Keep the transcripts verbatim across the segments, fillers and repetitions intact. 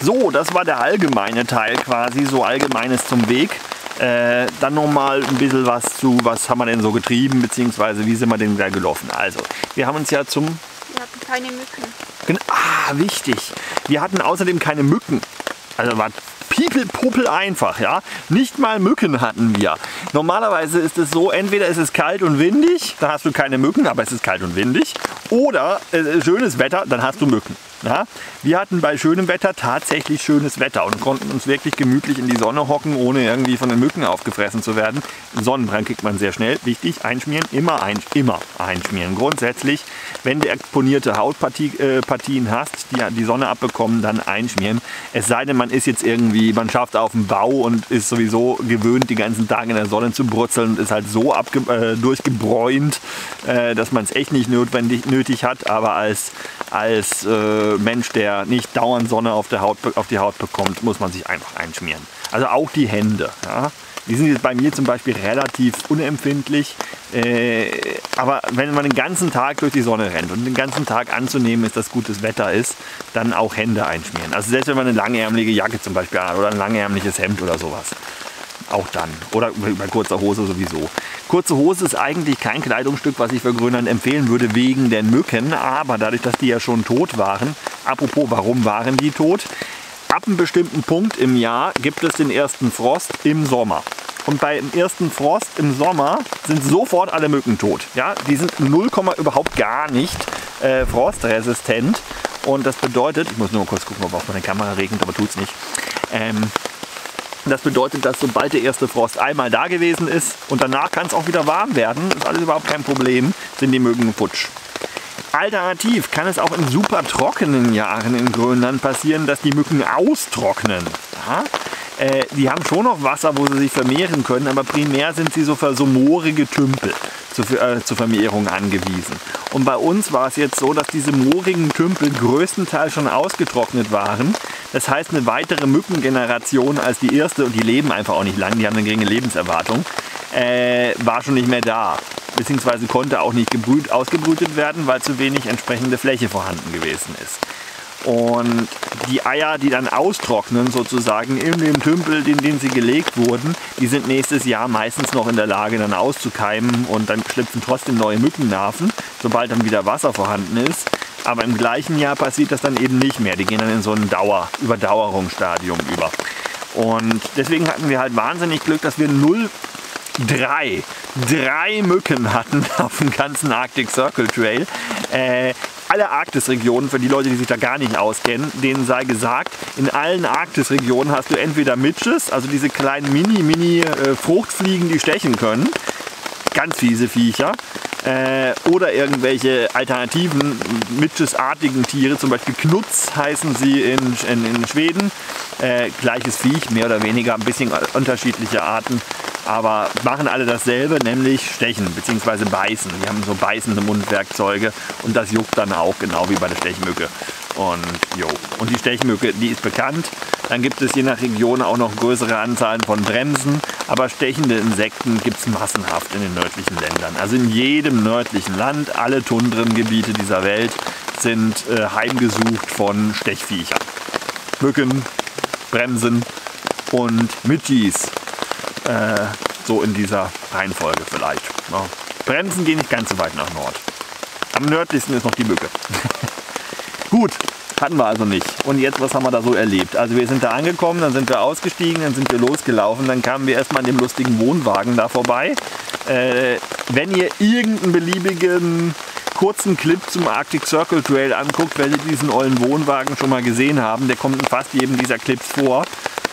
So, das war der allgemeine Teil quasi, so Allgemeines zum Weg. Äh, dann nochmal ein bisschen was zu, was haben wir denn so getrieben, beziehungsweise wie sind wir denn da gelaufen. Also, wir haben uns ja zum... Wir hatten keine Mücken. Ah, wichtig. Wir hatten außerdem keine Mücken. Also war piepel-puppel einfach, ja. Nicht mal Mücken hatten wir. Normalerweise ist es so, entweder ist es kalt und windig, da hast du keine Mücken, aber es ist kalt und windig. Oder äh, schönes Wetter, dann hast du Mücken. Ja? Wir hatten bei schönem Wetter tatsächlich schönes Wetter und konnten uns wirklich gemütlich in die Sonne hocken, ohne irgendwie von den Mücken aufgefressen zu werden. Sonnenbrand kriegt man sehr schnell. Wichtig, einschmieren, immer, ein, immer einschmieren. Grundsätzlich, wenn du exponierte Hautpartien äh, hast, die die Sonne abbekommen, dann einschmieren. Es sei denn, man ist jetzt irgendwie, man schafft auf dem Bau und ist sowieso gewöhnt, die ganzen Tage in der Sonne zu brutzeln und ist halt so abge äh, durchgebräunt, äh, dass man es echt nicht notwendig, nötig hat. Aber als, als äh, Mensch, der nicht dauernd Sonne auf, der Haut, auf die Haut bekommt, muss man sich einfach einschmieren. Also auch die Hände. Ja? Die sind jetzt bei mir zum Beispiel relativ unempfindlich, äh, aber wenn man den ganzen Tag durch die Sonne rennt und den ganzen Tag anzunehmen ist, dass gutes Wetter ist, dann auch Hände einschmieren. Also selbst wenn man eine langärmelige Jacke zum Beispiel hat oder ein langärmliches Hemd oder sowas. Auch dann. Oder bei kurzer Hose sowieso. Kurze Hose ist eigentlich kein Kleidungsstück, was ich für Grönland empfehlen würde, wegen den Mücken. Aber dadurch, dass die ja schon tot waren, apropos, warum waren die tot? Ab einem bestimmten Punkt im Jahr gibt es den ersten Frost im Sommer. Und beim ersten Frost im Sommer sind sofort alle Mücken tot. Ja? Die sind null, überhaupt gar nicht äh, frostresistent. Und das bedeutet, ich muss nur mal kurz gucken, ob auf meine Kamera regnet, aber tut's nicht. Ähm, Das bedeutet, dass sobald der erste Frost einmal da gewesen ist und danach kann es auch wieder warm werden, ist alles überhaupt kein Problem, sind die Mücken futsch. Alternativ kann es auch in super trockenen Jahren in Grönland passieren, dass die Mücken austrocknen. Ja? Äh, die haben schon noch Wasser, wo sie sich vermehren können, aber primär sind sie so für so moorige Tümpel zur, äh, zur Vermehrung angewiesen. Und bei uns war es jetzt so, dass diese moorigen Tümpel größtenteils schon ausgetrocknet waren. Das heißt, eine weitere Mückengeneration als die erste, und die leben einfach auch nicht lang, die haben eine geringe Lebenserwartung, äh, war schon nicht mehr da. Beziehungsweise konnte auch nicht gebrüht, ausgebrütet werden, weil zu wenig entsprechende Fläche vorhanden gewesen ist. Und die Eier, die dann austrocknen sozusagen in dem Tümpel, in den sie gelegt wurden, die sind nächstes Jahr meistens noch in der Lage dann auszukeimen und dann schlüpfen trotzdem neue Mückenlarven, sobald dann wieder Wasser vorhanden ist. Aber im gleichen Jahr passiert das dann eben nicht mehr. Die gehen dann in so ein Dauer, Überdauerungsstadium über. Und deswegen hatten wir halt wahnsinnig Glück, dass wir null Drei, drei Mücken hatten auf dem ganzen Arctic Circle Trail. Äh, alle Arktisregionen, für die Leute, die sich da gar nicht auskennen, denen sei gesagt, in allen Arktisregionen hast du entweder Midges, also diese kleinen Mini-Mini-Fruchtfliegen, die stechen können, ganz fiese Viecher, äh, oder irgendwelche alternativen Midges-artigen Tiere, zum Beispiel Knutz heißen sie in, in, in Schweden, äh, gleiches Viech, mehr oder weniger, ein bisschen unterschiedliche Arten. Aber machen alle dasselbe, nämlich stechen bzw. beißen. Die haben so beißende Mundwerkzeuge und das juckt dann auch, genau wie bei der Stechmücke. Und, jo. und die Stechmücke, die ist bekannt. Dann gibt es je nach Region auch noch größere Anzahlen von Bremsen. Aber stechende Insekten gibt es massenhaft in den nördlichen Ländern. Also in jedem nördlichen Land, alle Tundrengebiete dieser Welt sind äh, heimgesucht von Stechviechern. Mücken, Bremsen und Midges. Äh, so in dieser Reihenfolge vielleicht. Ja. Bremsen gehen nicht ganz so weit nach Nord. Am nördlichsten ist noch die Mücke. Gut, hatten wir also nicht. Und jetzt, was haben wir da so erlebt? Also wir sind da angekommen, dann sind wir ausgestiegen, dann sind wir losgelaufen, dann kamen wir erstmal an dem lustigen Wohnwagen da vorbei. Äh, wenn ihr irgendeinen beliebigen kurzen Clip zum Arctic Circle Trail anguckt, werdet ihr diesen ollen Wohnwagen schon mal gesehen haben. Der kommt in fast jedem dieser Clips vor.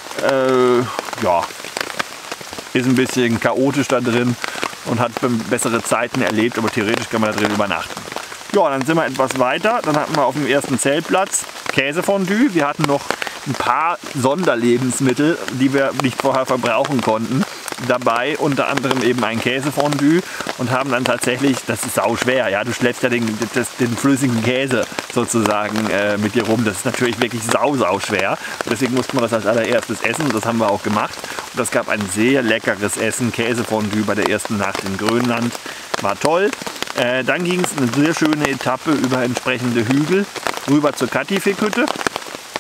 Äh, ja. Ist ein bisschen chaotisch da drin und hat bessere Zeiten erlebt, aber theoretisch kann man da drin übernachten. Ja, dann sind wir etwas weiter. Dann hatten wir auf dem ersten Zeltplatz Käsefondue. Wir hatten noch ein paar Sonderlebensmittel, die wir nicht vorher verbrauchen konnten, dabei, unter anderem eben ein Käsefondue, und haben dann tatsächlich, das ist sau schwer, ja, du schleppst ja den, das, den flüssigen Käse sozusagen äh, mit dir rum, das ist natürlich wirklich sau, sau schwer, deswegen mussten wir das als allererstes essen, und das haben wir auch gemacht, und das gab ein sehr leckeres Essen, Käsefondue bei der ersten Nacht in Grönland, war toll. Äh, dann ging es eine sehr schöne Etappe über entsprechende Hügel rüber zur Katifik-Hütte.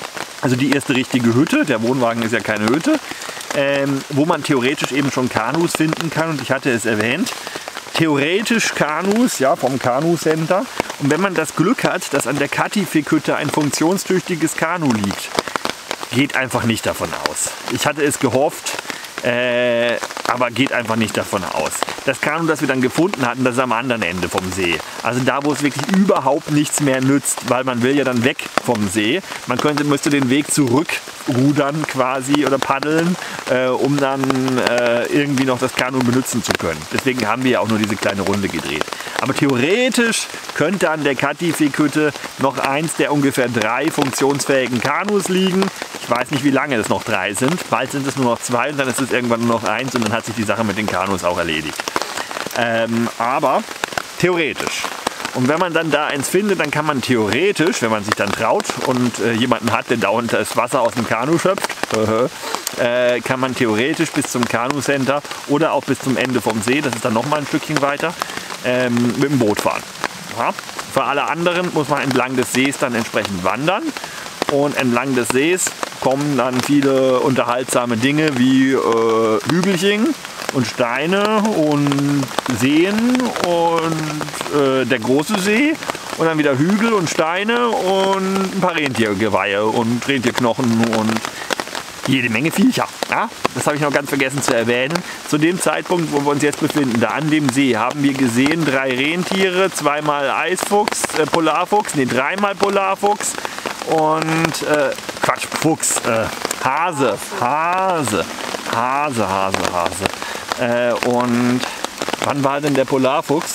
Also die erste richtige Hütte, der Wohnwagen ist ja keine Hütte, ähm, wo man theoretisch eben schon Kanus finden kann. Und ich hatte es erwähnt, theoretisch Kanus, ja, vom Kanu-Center. Und wenn man das Glück hat, dass an der Katifik-Hütte ein funktionstüchtiges Kanu liegt, geht einfach nicht davon aus. Ich hatte es gehofft, äh, aber geht einfach nicht davon aus. Das Kanu, das wir dann gefunden hatten, das ist am anderen Ende vom See. Also da, wo es wirklich überhaupt nichts mehr nützt, weil man will ja dann weg vom See. Man könnte, müsste den Weg zurückrudern quasi oder paddeln, äh, um dann äh, irgendwie noch das Kanu benutzen zu können. Deswegen haben wir ja auch nur diese kleine Runde gedreht. Aber theoretisch könnte an der Katifik-Hütte noch eins der ungefähr drei funktionsfähigen Kanus liegen. Ich weiß nicht, wie lange es noch drei sind. Bald sind es nur noch zwei und dann ist es irgendwann nur noch eins und dann hat sich die Sache mit den Kanus auch erledigt. Ähm, aber theoretisch. Und wenn man dann da eins findet, dann kann man theoretisch, wenn man sich dann traut und äh, jemanden hat, der dauernd das Wasser aus dem Kanu schöpft, äh, kann man theoretisch bis zum Kanu-Center oder auch bis zum Ende vom See, das ist dann noch mal ein Stückchen weiter, ähm, mit dem Boot fahren. Ja? Für alle anderen muss man entlang des Sees dann entsprechend wandern. Und entlang des Sees kommen dann viele unterhaltsame Dinge wie äh, Hügelchen und Steine und Seen und äh, der große See und dann wieder Hügel und Steine und ein paar Rentiergeweihe und Rentierknochen und jede Menge Viecher. Ja? Das habe ich noch ganz vergessen zu erwähnen. Zu dem Zeitpunkt, wo wir uns jetzt befinden, da an dem See, haben wir gesehen drei Rentiere, zweimal Eisfuchs, äh, Polarfuchs, nee, dreimal Polarfuchs und äh, Quatsch, Fuchs, äh, Hase, Hase, Hase, Hase, Hase. Äh, und wann war denn der Polarfuchs?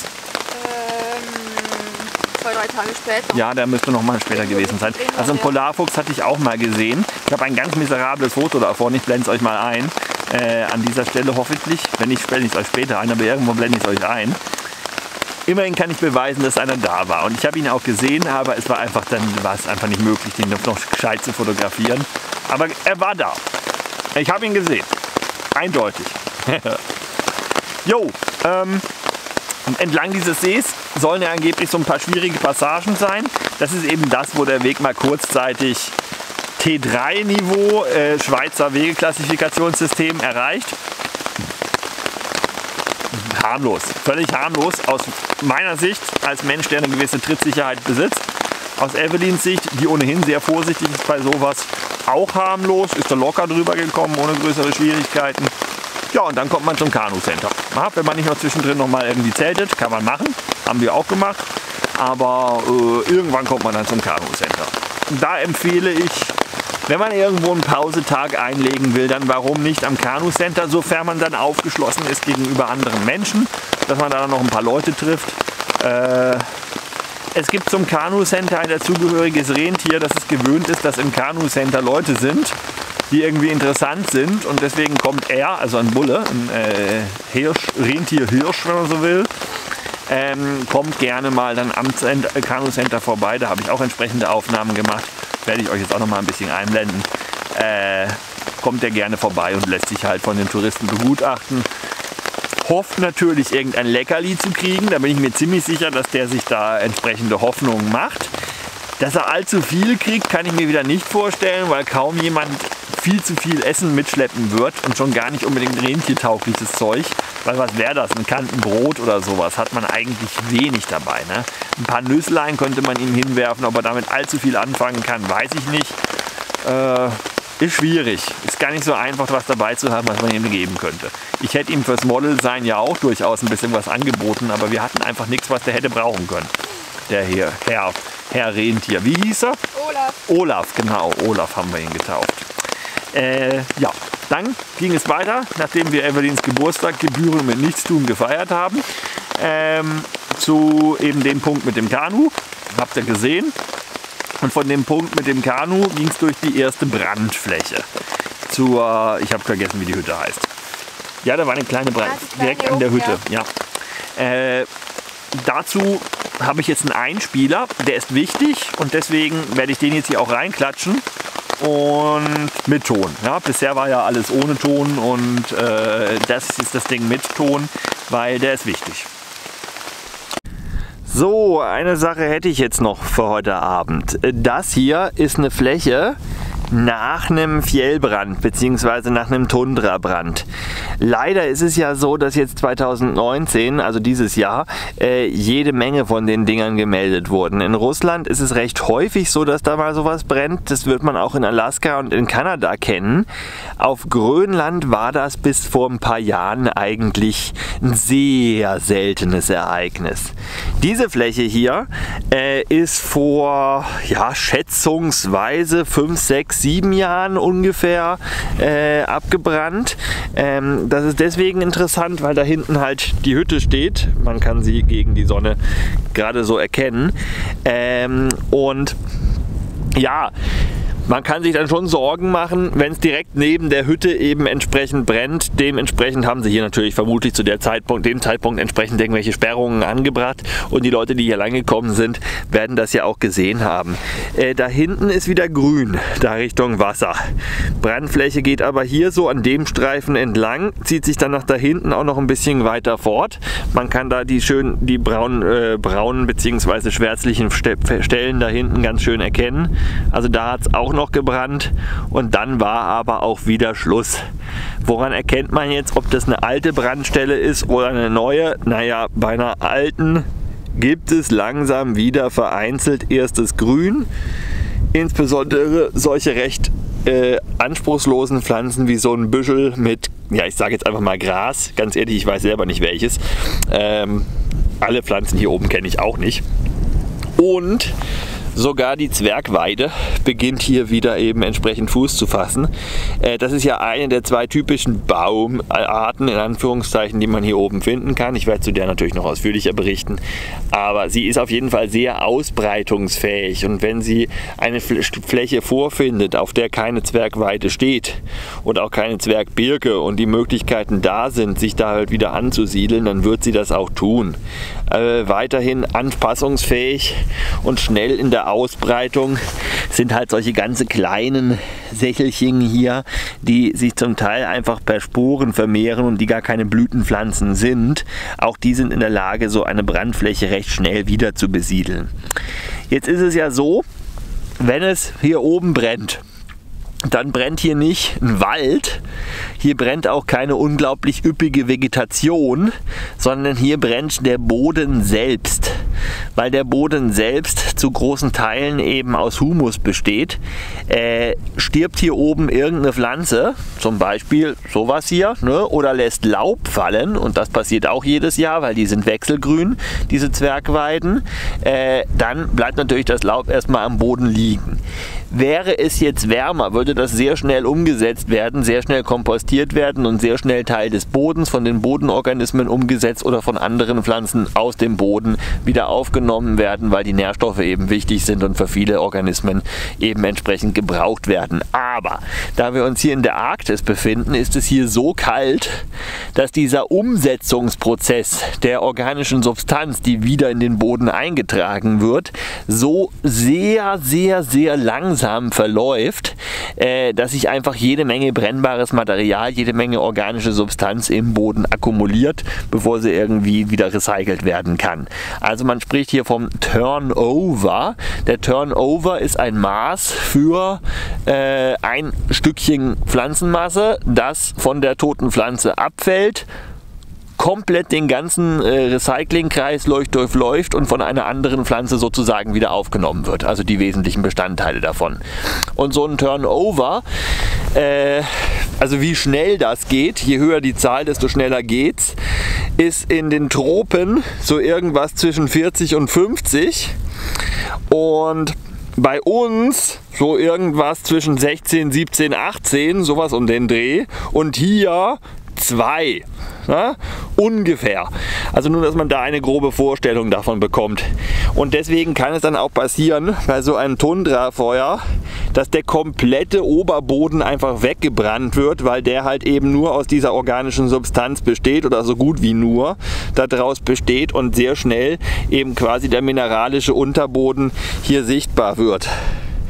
Zwei, drei Tage später. Ja, der müsste noch mal später gewesen sein. Also einen Polarfuchs hatte ich auch mal gesehen. Ich habe ein ganz miserables Foto davon. Ich blende es euch mal ein. Äh, an dieser Stelle hoffentlich. Wenn nicht, blende ich es euch später ein, aber irgendwo blende ich es euch ein. Immerhin kann ich beweisen, dass einer da war. Und ich habe ihn auch gesehen, aber es war einfach, dann war es einfach nicht möglich, den noch gescheit zu fotografieren. Aber er war da. Ich habe ihn gesehen. Eindeutig. Jo, ähm, entlang dieses Sees sollen ja angeblich so ein paar schwierige Passagen sein. Das ist eben das, wo der Weg mal kurzzeitig T drei Niveau, äh, Schweizer Wegeklassifikationssystem erreicht. Harmlos, völlig harmlos aus meiner Sicht als Mensch, der eine gewisse Trittsicherheit besitzt. Aus Evelyns Sicht, die ohnehin sehr vorsichtig ist bei sowas, auch harmlos, ist da locker drüber gekommen, ohne größere Schwierigkeiten. Ja, und dann kommt man zum Kanu-Center. Ja, wenn man nicht noch zwischendrin noch mal irgendwie zeltet, kann man machen, haben wir auch gemacht. Aber äh, irgendwann kommt man dann zum Kanu-Center. Da empfehle ich, wenn man irgendwo einen Pausetag einlegen will, dann warum nicht am Kanu-Center, sofern man dann aufgeschlossen ist gegenüber anderen Menschen, dass man da noch ein paar Leute trifft. Äh, es gibt zum Kanu-Center ein dazugehöriges Rentier, das es gewöhnt ist, dass im Kanu-Center Leute sind, die irgendwie interessant sind, und deswegen kommt er, also ein Bulle, ein äh, Hirsch, Rentier-Hirsch, wenn man so will, ähm, kommt gerne mal dann am Kanu-Center vorbei. Da habe ich auch entsprechende Aufnahmen gemacht. Werde ich euch jetzt auch noch mal ein bisschen einblenden. Äh, kommt der gerne vorbei und lässt sich halt von den Touristen begutachten. Hofft natürlich, irgendein Leckerli zu kriegen. Da bin ich mir ziemlich sicher, dass der sich da entsprechende Hoffnungen macht. Dass er allzu viel kriegt, kann ich mir wieder nicht vorstellen, weil kaum jemand viel zu viel Essen mitschleppen wird und schon gar nicht unbedingt rentiertaugliches Zeug. Weil was wäre das? Ein Kantenbrot oder sowas hat man eigentlich wenig dabei. Ne? Ein paar Nüsslein könnte man ihm hinwerfen, ob er damit allzu viel anfangen kann, weiß ich nicht. Äh, ist schwierig. Ist gar nicht so einfach, was dabei zu haben, was man ihm geben könnte. Ich hätte ihm fürs Model-Sein ja auch durchaus ein bisschen was angeboten, aber wir hatten einfach nichts, was der hätte brauchen können. Der hier, Herr, Herr Rentier. Wie hieß er? Olaf. Olaf, genau. Olaf haben wir ihn getauft. Äh, ja, dann ging es weiter, nachdem wir Evelyns Geburtstag gebührend mit Nichtstun gefeiert haben, ähm, zu eben dem Punkt mit dem Kanu. Habt ihr gesehen? Und von dem Punkt mit dem Kanu ging es durch die erste Brandfläche. Zur, ich habe vergessen, wie die Hütte heißt. Ja, da war eine kleine Brand, direkt an der Hütte. Ja. Äh, dazu habe ich jetzt einen Einspieler, der ist wichtig und deswegen werde ich den jetzt hier auch reinklatschen. Und mit Ton. Ja, bisher war ja alles ohne Ton und äh, das ist das Ding mit Ton, weil der ist wichtig. So, eine Sache hätte ich jetzt noch für heute Abend. Das hier ist eine Fläche nach einem Fjellbrand bzw. nach einem Tundrabrand. Leider ist es ja so, dass jetzt zweitausendneunzehn, also dieses Jahr, äh, jede Menge von den Dingern gemeldet wurden. In Russland ist es recht häufig so, dass da mal sowas brennt. Das wird man auch in Alaska und in Kanada kennen. Auf Grönland war das bis vor ein paar Jahren eigentlich ein sehr seltenes Ereignis. Diese Fläche hier äh, ist vor, ja, schätzungsweise fünf, sechs, sieben Jahren ungefähr äh, abgebrannt. Ähm, das ist deswegen interessant, weil da hinten halt die Hütte steht. Man kann sie gegen die Sonne gerade so erkennen. Ähm, und ja, man kann sich dann schon Sorgen machen, wenn es direkt neben der Hütte eben entsprechend brennt. Dementsprechend haben sie hier natürlich vermutlich zu der Zeitpunkt, dem Zeitpunkt entsprechend irgendwelche Sperrungen angebracht. Und die Leute, die hier lang gekommen sind, werden das ja auch gesehen haben. Äh, da hinten ist wieder grün, da Richtung Wasser. Brandfläche geht aber hier so an dem Streifen entlang, zieht sich dann nach da hinten auch noch ein bisschen weiter fort. Man kann da die schön die braunen, äh, braunen bzw. schwärzlichen Stellen da hinten ganz schön erkennen. Also da hat es auch noch gebrannt und dann war aber auch wieder Schluss. Woran erkennt man jetzt, ob das eine alte Brandstelle ist oder eine neue? Naja, bei einer alten gibt es langsam wieder vereinzelt erstes Grün. Insbesondere solche recht äh, anspruchslosen Pflanzen wie so ein Büschel mit, ja, ich sage jetzt einfach mal Gras. Ganz ehrlich, ich weiß selber nicht welches. Ähm, alle Pflanzen hier oben kenne ich auch nicht. Und sogar die Zwergweide beginnt hier wieder eben entsprechend Fuß zu fassen. Äh, das ist ja eine der zwei typischen Baumarten, in Anführungszeichen, die man hier oben finden kann. Ich werde zu der natürlich noch ausführlicher berichten. Aber sie ist auf jeden Fall sehr ausbreitungsfähig. Und wenn sie eine Fläche vorfindet, auf der keine Zwergweide steht und auch keine Zwergbirke und die Möglichkeiten da sind, sich da halt wieder anzusiedeln, dann wird sie das auch tun. Äh, weiterhin anpassungsfähig und schnell in der Ausbreitung sind halt solche ganze kleinen Sächelchen hier, die sich zum Teil einfach per Sporen vermehren und die gar keine Blütenpflanzen sind. Auch die sind in der Lage, so eine Brandfläche recht schnell wieder zu besiedeln. Jetzt ist es ja so, wenn es hier oben brennt, dann brennt hier nicht ein Wald, hier brennt auch keine unglaublich üppige Vegetation, sondern hier brennt der Boden selbst. Weil der Boden selbst zu großen Teilen eben aus Humus besteht, äh, stirbt hier oben irgendeine Pflanze, zum Beispiel sowas hier, ne, oder lässt Laub fallen, und das passiert auch jedes Jahr, weil die sind wechselgrün, diese Zwergweiden, äh, dann bleibt natürlich das Laub erstmal am Boden liegen. Wäre es jetzt wärmer, würde das sehr schnell umgesetzt werden, sehr schnell kompostiert werden und sehr schnell Teil des Bodens, von den Bodenorganismen umgesetzt oder von anderen Pflanzen aus dem Boden wieder aufgenommen werden, weil die Nährstoffe eben wichtig sind und für viele Organismen eben entsprechend gebraucht werden. Aber da wir uns hier in der Arktis befinden, ist es hier so kalt, dass dieser Umsetzungsprozess der organischen Substanz, die wieder in den Boden eingetragen wird, so sehr, sehr, sehr langsam verläuft, äh, dass sich einfach jede Menge brennbares Material, jede Menge organische Substanz im Boden akkumuliert, bevor sie irgendwie wieder recycelt werden kann. Also man spricht hier vom Turnover. Der Turnover ist ein Maß für äh, ein Stückchen Pflanzenmasse, das von der toten Pflanze abfällt, komplett den ganzen äh, Recyclingkreis durchläuft und von einer anderen Pflanze sozusagen wieder aufgenommen wird. Also die wesentlichen Bestandteile davon. Und so ein Turnover, äh, also wie schnell das geht, je höher die Zahl, desto schneller geht's, ist in den Tropen so irgendwas zwischen vierzig und fünfzig. Und bei uns so irgendwas zwischen sechzehn, siebzehn, achtzehn, sowas um den Dreh. Und hier zwei. Ja, ungefähr. Also nur, dass man da eine grobe Vorstellung davon bekommt. Und deswegen kann es dann auch passieren, bei so einem Tundrafeuer, dass der komplette Oberboden einfach weggebrannt wird, weil der halt eben nur aus dieser organischen Substanz besteht oder so gut wie nur daraus besteht und sehr schnell eben quasi der mineralische Unterboden hier sichtbar wird.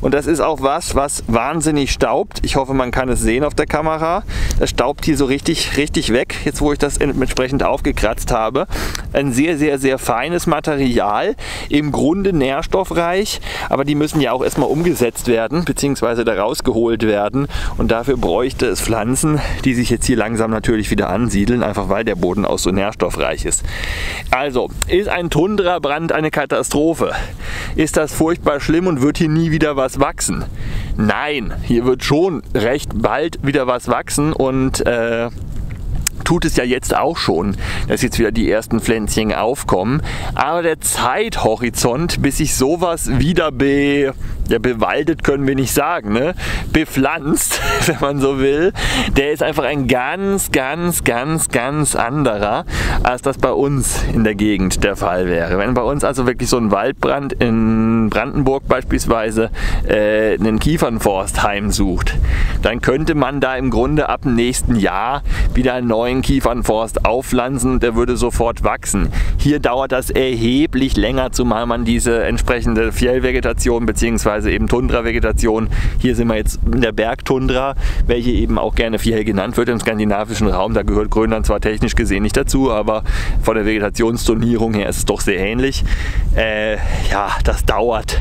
Und das ist auch was, was wahnsinnig staubt. Ich hoffe, man kann es sehen auf der Kamera. Das staubt hier so richtig, richtig weg, jetzt wo ich das entsprechend aufgekratzt habe. Ein sehr, sehr, sehr feines Material, im Grunde nährstoffreich, aber die müssen ja auch erstmal umgesetzt werden, beziehungsweise da rausgeholt werden. Und dafür bräuchte es Pflanzen, die sich jetzt hier langsam natürlich wieder ansiedeln, einfach weil der Boden auch so nährstoffreich ist. Also, ist ein Tundrabrand eine Katastrophe? Ist das furchtbar schlimm und wird hier nie wieder was wachsen? Nein, hier wird schon recht bald wieder was wachsen und äh, tut es ja jetzt auch schon, dass jetzt wieder die ersten Pflänzchen aufkommen. Aber der Zeithorizont, bis sich sowas wieder be, ja, bewaldet, können wir nicht sagen, ne? Bepflanzt, wenn man so will, der ist einfach ein ganz, ganz, ganz, ganz anderer, als das bei uns in der Gegend der Fall wäre. Wenn bei uns also wirklich so ein Waldbrand in Brandenburg beispielsweise äh, einen Kiefernforst heimsucht, dann könnte man da im Grunde ab dem nächsten Jahr wieder einen neuen Kiefernforst aufpflanzen und der würde sofort wachsen. Hier dauert das erheblich länger, zumal man diese entsprechende Fjellvegetation bzw. eben Tundravegetation, hier sind wir jetzt in der Bergtundra, welche eben auch gerne Fjell genannt wird im skandinavischen Raum. Da gehört Grönland zwar technisch gesehen nicht dazu, aber von der Vegetationsturnierung her ist es doch sehr ähnlich. Äh, ja, das dauert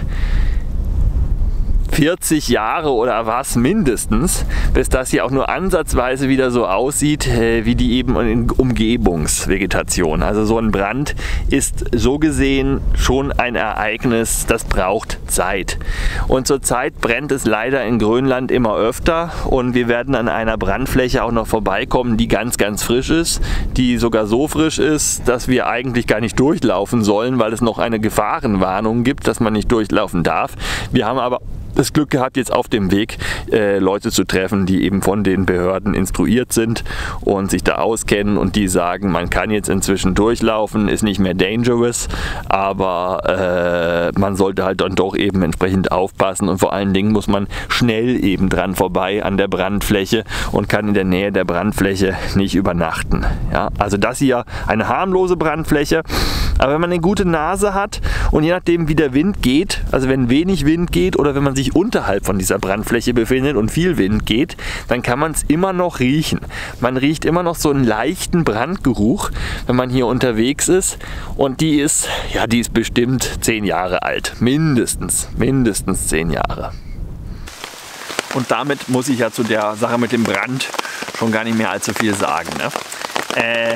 vierzig Jahre oder was mindestens, bis das hier auch nur ansatzweise wieder so aussieht äh, wie die eben in Umgebungsvegetation. Also so ein Brand ist so gesehen schon ein Ereignis, das braucht Zeit. Und zurzeit brennt es leider in Grönland immer öfter und wir werden an einer Brandfläche auch noch vorbeikommen, die ganz, ganz frisch ist, die sogar so frisch ist, dass wir eigentlich gar nicht durchlaufen sollen, weil es noch eine Gefahrenwarnung gibt, dass man nicht durchlaufen darf. Wir haben aber das Glück gehabt, jetzt auf dem Weg äh, Leute zu treffen, die eben von den Behörden instruiert sind und sich da auskennen und die sagen, man kann jetzt inzwischen durchlaufen, ist nicht mehr dangerous, aber äh, man sollte halt dann doch eben entsprechend aufpassen und vor allen Dingen muss man schnell eben dran vorbei an der Brandfläche und kann in der Nähe der Brandfläche nicht übernachten. Ja? Also das hier eine harmlose Brandfläche, aber wenn man eine gute Nase hat und je nachdem wie der Wind geht, also wenn wenig Wind geht oder wenn man sich unterhalb von dieser Brandfläche befindet und viel Wind geht, dann kann man es immer noch riechen. Man riecht immer noch so einen leichten Brandgeruch, wenn man hier unterwegs ist und die ist, ja, die ist bestimmt zehn Jahre alt. Mindestens, mindestens zehn Jahre. Und damit muss ich ja zu der Sache mit dem Brand schon gar nicht mehr allzu viel sagen. Ne? Äh,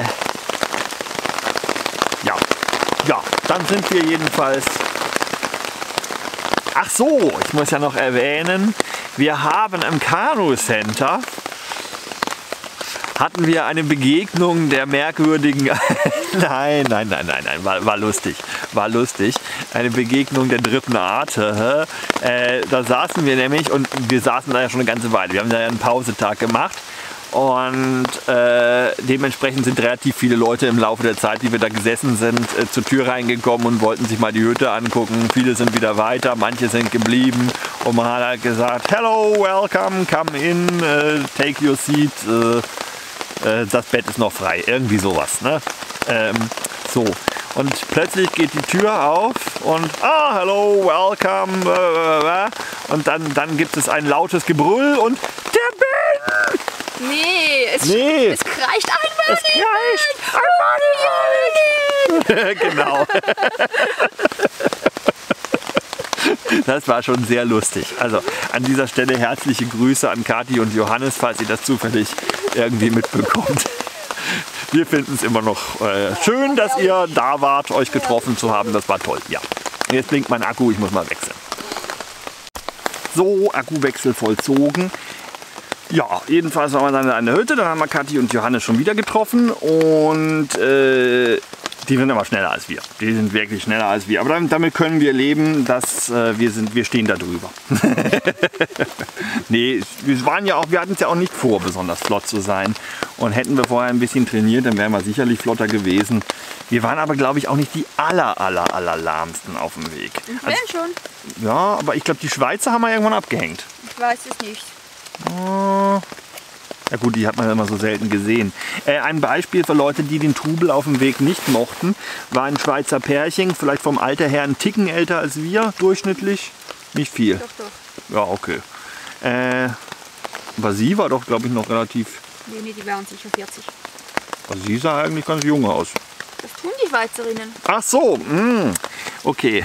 ja. ja, dann sind wir jedenfalls... Ach so, ich muss ja noch erwähnen, wir haben im Kanu Center hatten wir eine Begegnung der merkwürdigen, nein, nein, nein, nein, nein, war, war lustig, war lustig, eine Begegnung der dritten Art. Äh, da saßen wir nämlich und wir saßen da ja schon eine ganze Weile, wir haben da ja einen Pausetag gemacht. Und äh, dementsprechend sind relativ viele Leute im Laufe der Zeit, die wir da gesessen sind, äh, zur Tür reingekommen und wollten sich mal die Hütte angucken. Viele sind wieder weiter, manche sind geblieben und man hat halt gesagt, hello, welcome, come in, uh, take your seat, uh, uh, das Bett ist noch frei, irgendwie sowas. Ne? Ähm, so. Und plötzlich geht die Tür auf und ah, hello, welcome, und dann, dann gibt es ein lautes Gebrüll und der Ben! Nee, es, nee, es kreischt ein es kreischt ein Genau. Das war schon sehr lustig. Also an dieser Stelle herzliche Grüße an Kathi und Johannes, falls ihr das zufällig irgendwie mitbekommt. Wir finden es immer noch äh, schön, dass ihr da wart, euch getroffen zu haben. Das war toll. Ja. Und jetzt blinkt mein Akku, ich muss mal wechseln. So, Akkuwechsel vollzogen. Ja, jedenfalls waren wir dann in einer Hütte, dann haben wir Kathi und Johannes schon wieder getroffen und äh, die sind aber schneller als wir. Die sind wirklich schneller als wir. Aber damit, damit können wir leben, dass äh, wir sind, wir stehen da drüber. Nee, wir waren ja auch, wir hatten es ja auch nicht vor, besonders flott zu sein. Und hätten wir vorher ein bisschen trainiert, dann wären wir sicherlich flotter gewesen. Wir waren aber, glaube ich, auch nicht die aller, aller, aller lahmsten auf dem Weg. Ich also, schon. Ja, aber ich glaube, die Schweizer haben wir irgendwann abgehängt. Ich weiß es nicht. Oh. Ja gut, die hat man immer so selten gesehen. Äh, ein Beispiel für Leute, die den Trubel auf dem Weg nicht mochten, war ein Schweizer Pärchen, vielleicht vom Alter her ein Ticken älter als wir, durchschnittlich. Nicht viel. Doch, doch. Ja, okay. Äh, aber sie war doch, glaube ich, noch relativ... Nee, nee, die waren sicher vierzig. Also sie sah eigentlich ganz jung aus. Das tun die Schweizerinnen. Ach so, mh. Okay.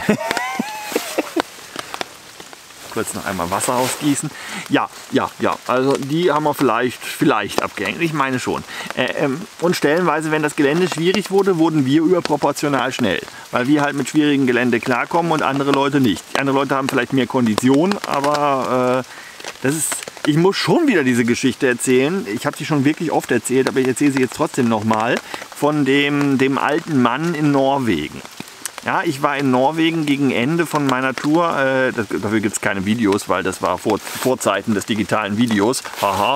Kurz noch einmal Wasser ausgießen. Ja, ja, ja. Also die haben wir vielleicht, vielleicht abgehängt. Ich meine schon. Äh, ähm, und stellenweise, wenn das Gelände schwierig wurde, wurden wir überproportional schnell. Weil wir halt mit schwierigem Gelände klarkommen und andere Leute nicht. Die anderen Leute haben vielleicht mehr Kondition, aber äh, das ist... Ich muss schon wieder diese Geschichte erzählen. Ich habe sie schon wirklich oft erzählt, aber ich erzähle sie jetzt trotzdem nochmal. Von dem, dem alten Mann in Norwegen. Ja, ich war in Norwegen gegen Ende von meiner Tour. Äh, das, dafür gibt es keine Videos, weil das war vor Vorzeiten des digitalen Videos. Haha.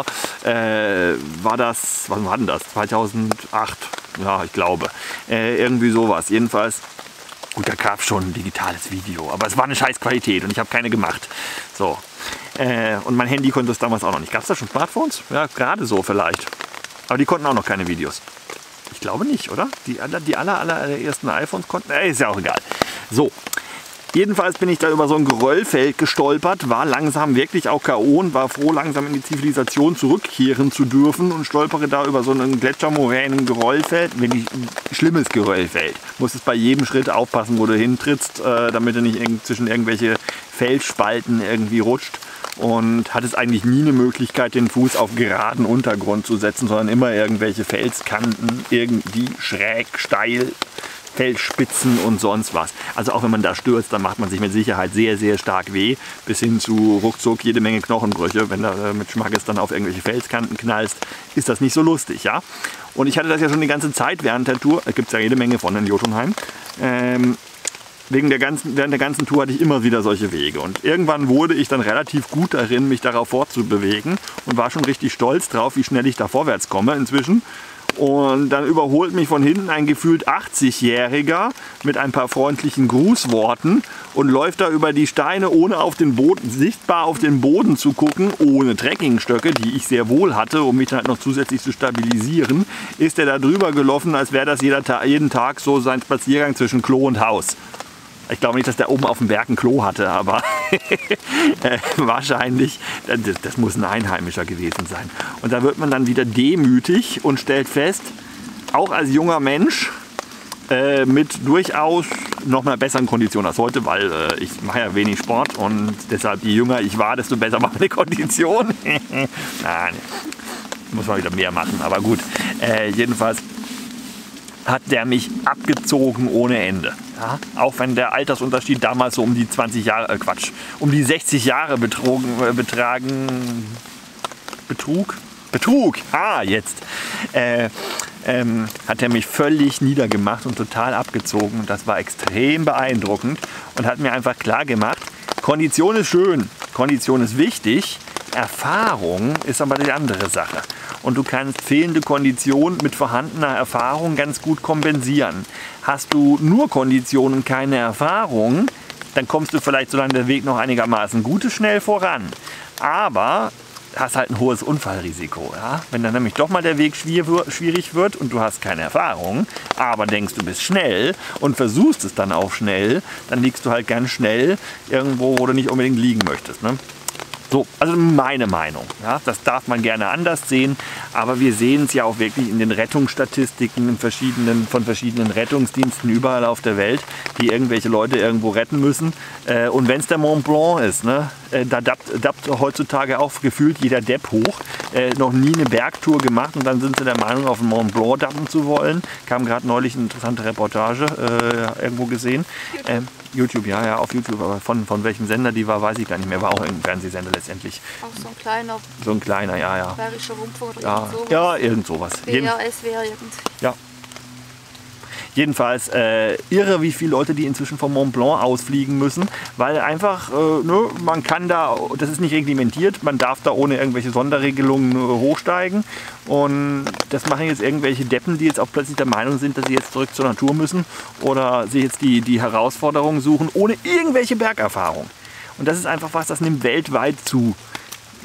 Äh, war das, was war denn das? zweitausendacht? Ja, ich glaube. Äh, irgendwie sowas. Jedenfalls. Gut, da gab es schon ein digitales Video, aber es war eine scheiß Qualität und ich habe keine gemacht. So. Äh, und mein Handy konnte es damals auch noch nicht. Gab es da schon Smartphones? Ja, gerade so vielleicht. Aber die konnten auch noch keine Videos. Ich glaube nicht, oder? Die, die aller, aller, aller ersten iPhones konnten... Äh, ist ja auch egal. So. Jedenfalls bin ich da über so ein Geröllfeld gestolpert, war langsam wirklich auch K O und war froh, langsam in die Zivilisation zurückkehren zu dürfen und stolpere da über so einen Gletschermoränen Geröllfeld, wirklich ein schlimmes Geröllfeld. Musstest bei jedem Schritt aufpassen, wo du hintrittst, äh, damit du nicht irg zwischen irgendwelche Felsspalten irgendwie rutscht. Und hattest eigentlich nie eine Möglichkeit, den Fuß auf geraden Untergrund zu setzen, sondern immer irgendwelche Felskanten, irgendwie schräg, steil, Felsspitzen und sonst was. Also auch wenn man da stürzt, dann macht man sich mit Sicherheit sehr, sehr stark weh, bis hin zu ruckzuck jede Menge Knochenbrüche. Wenn du äh, mit Schmackes dann auf irgendwelche Felskanten knallst, ist das nicht so lustig, ja. Und ich hatte das ja schon die ganze Zeit während der Tour, da gibt es ja jede Menge von in Jotunheim. Ähm, Wegen der ganzen, während der ganzen Tour hatte ich immer wieder solche Wege. Und irgendwann wurde ich dann relativ gut darin, mich darauf fortzubewegen und war schon richtig stolz drauf, wie schnell ich da vorwärts komme inzwischen. Und dann überholt mich von hinten ein gefühlt achtzigjähriger mit ein paar freundlichen Grußworten und läuft da über die Steine, ohne auf den Boden, sichtbar auf den Boden zu gucken, ohne Trekkingstöcke, die ich sehr wohl hatte, um mich dann halt noch zusätzlich zu stabilisieren, ist er da drüber gelaufen, als wäre das jeder Ta- jeden Tag so sein Spaziergang zwischen Klo und Haus. Ich glaube nicht, dass der oben auf dem Berg ein Klo hatte, aber äh, wahrscheinlich, das, das muss ein Einheimischer gewesen sein. Und da wird man dann wieder demütig und stellt fest, auch als junger Mensch äh, mit durchaus noch einer besseren Kondition als heute, weil äh, ich mache ja wenig Sport und deshalb je jünger ich war, desto besser war meine Kondition. Nein, muss man wieder mehr machen, aber gut. Äh, jedenfalls hat der mich abgezogen ohne Ende. Ja, auch wenn der Altersunterschied damals so um die zwanzig Jahre, äh Quatsch, um die sechzig Jahre betrogen, äh, betragen, Betrug? Betrug, ah, jetzt, äh, ähm, hat er mich völlig niedergemacht und total abgezogen. Und das war extrem beeindruckend und hat mir einfach klar gemacht, Kondition ist schön, Kondition ist wichtig, Erfahrung ist aber die andere Sache. Und du kannst fehlende Kondition mit vorhandener Erfahrung ganz gut kompensieren. Hast du nur Kondition und keine Erfahrung, dann kommst du vielleicht, solange der Weg noch einigermaßen gut ist, schnell voran. Aber hast halt ein hohes Unfallrisiko. Ja? Wenn dann nämlich doch mal der Weg schwierig wird und du hast keine Erfahrung, aber denkst, du bist schnell und versuchst es dann auch schnell, dann liegst du halt ganz schnell irgendwo, wo du nicht unbedingt liegen möchtest. Ne? So, also meine Meinung. Ja, das darf man gerne anders sehen, aber wir sehen es ja auch wirklich in den Rettungsstatistiken in verschiedenen, von verschiedenen Rettungsdiensten überall auf der Welt, die irgendwelche Leute irgendwo retten müssen. Äh, und wenn es der Mont Blanc ist, ne, äh, da dappt, dappt heutzutage auch gefühlt jeder Depp hoch. Äh, noch nie eine Bergtour gemacht und dann sind sie der Meinung, auf den Mont Blanc dappen zu wollen. Kam gerade neulich eine interessante Reportage äh, irgendwo gesehen. Ähm, YouTube, ja, ja, auf YouTube, aber von, von welchem Sender die war, weiß ich gar nicht mehr. War auch irgendein Fernsehsender letztendlich. Auch so ein kleiner. So ein kleiner, ja, ja. Bayerischer Rundfunk oder Ja, irgend sowas. ja, irgend sowas. B R S W R irgend. Ja. Jedenfalls äh, irre, wie viele Leute die inzwischen vom Mont Blanc ausfliegen müssen, weil einfach, äh, ne, man kann da, das ist nicht reglementiert, man darf da ohne irgendwelche Sonderregelungen äh, hochsteigen und das machen jetzt irgendwelche Deppen, die jetzt auch plötzlich der Meinung sind, dass sie jetzt zurück zur Natur müssen oder sich jetzt die, die Herausforderungen suchen, ohne irgendwelche Bergerfahrung. Und das ist einfach was, das nimmt weltweit zu.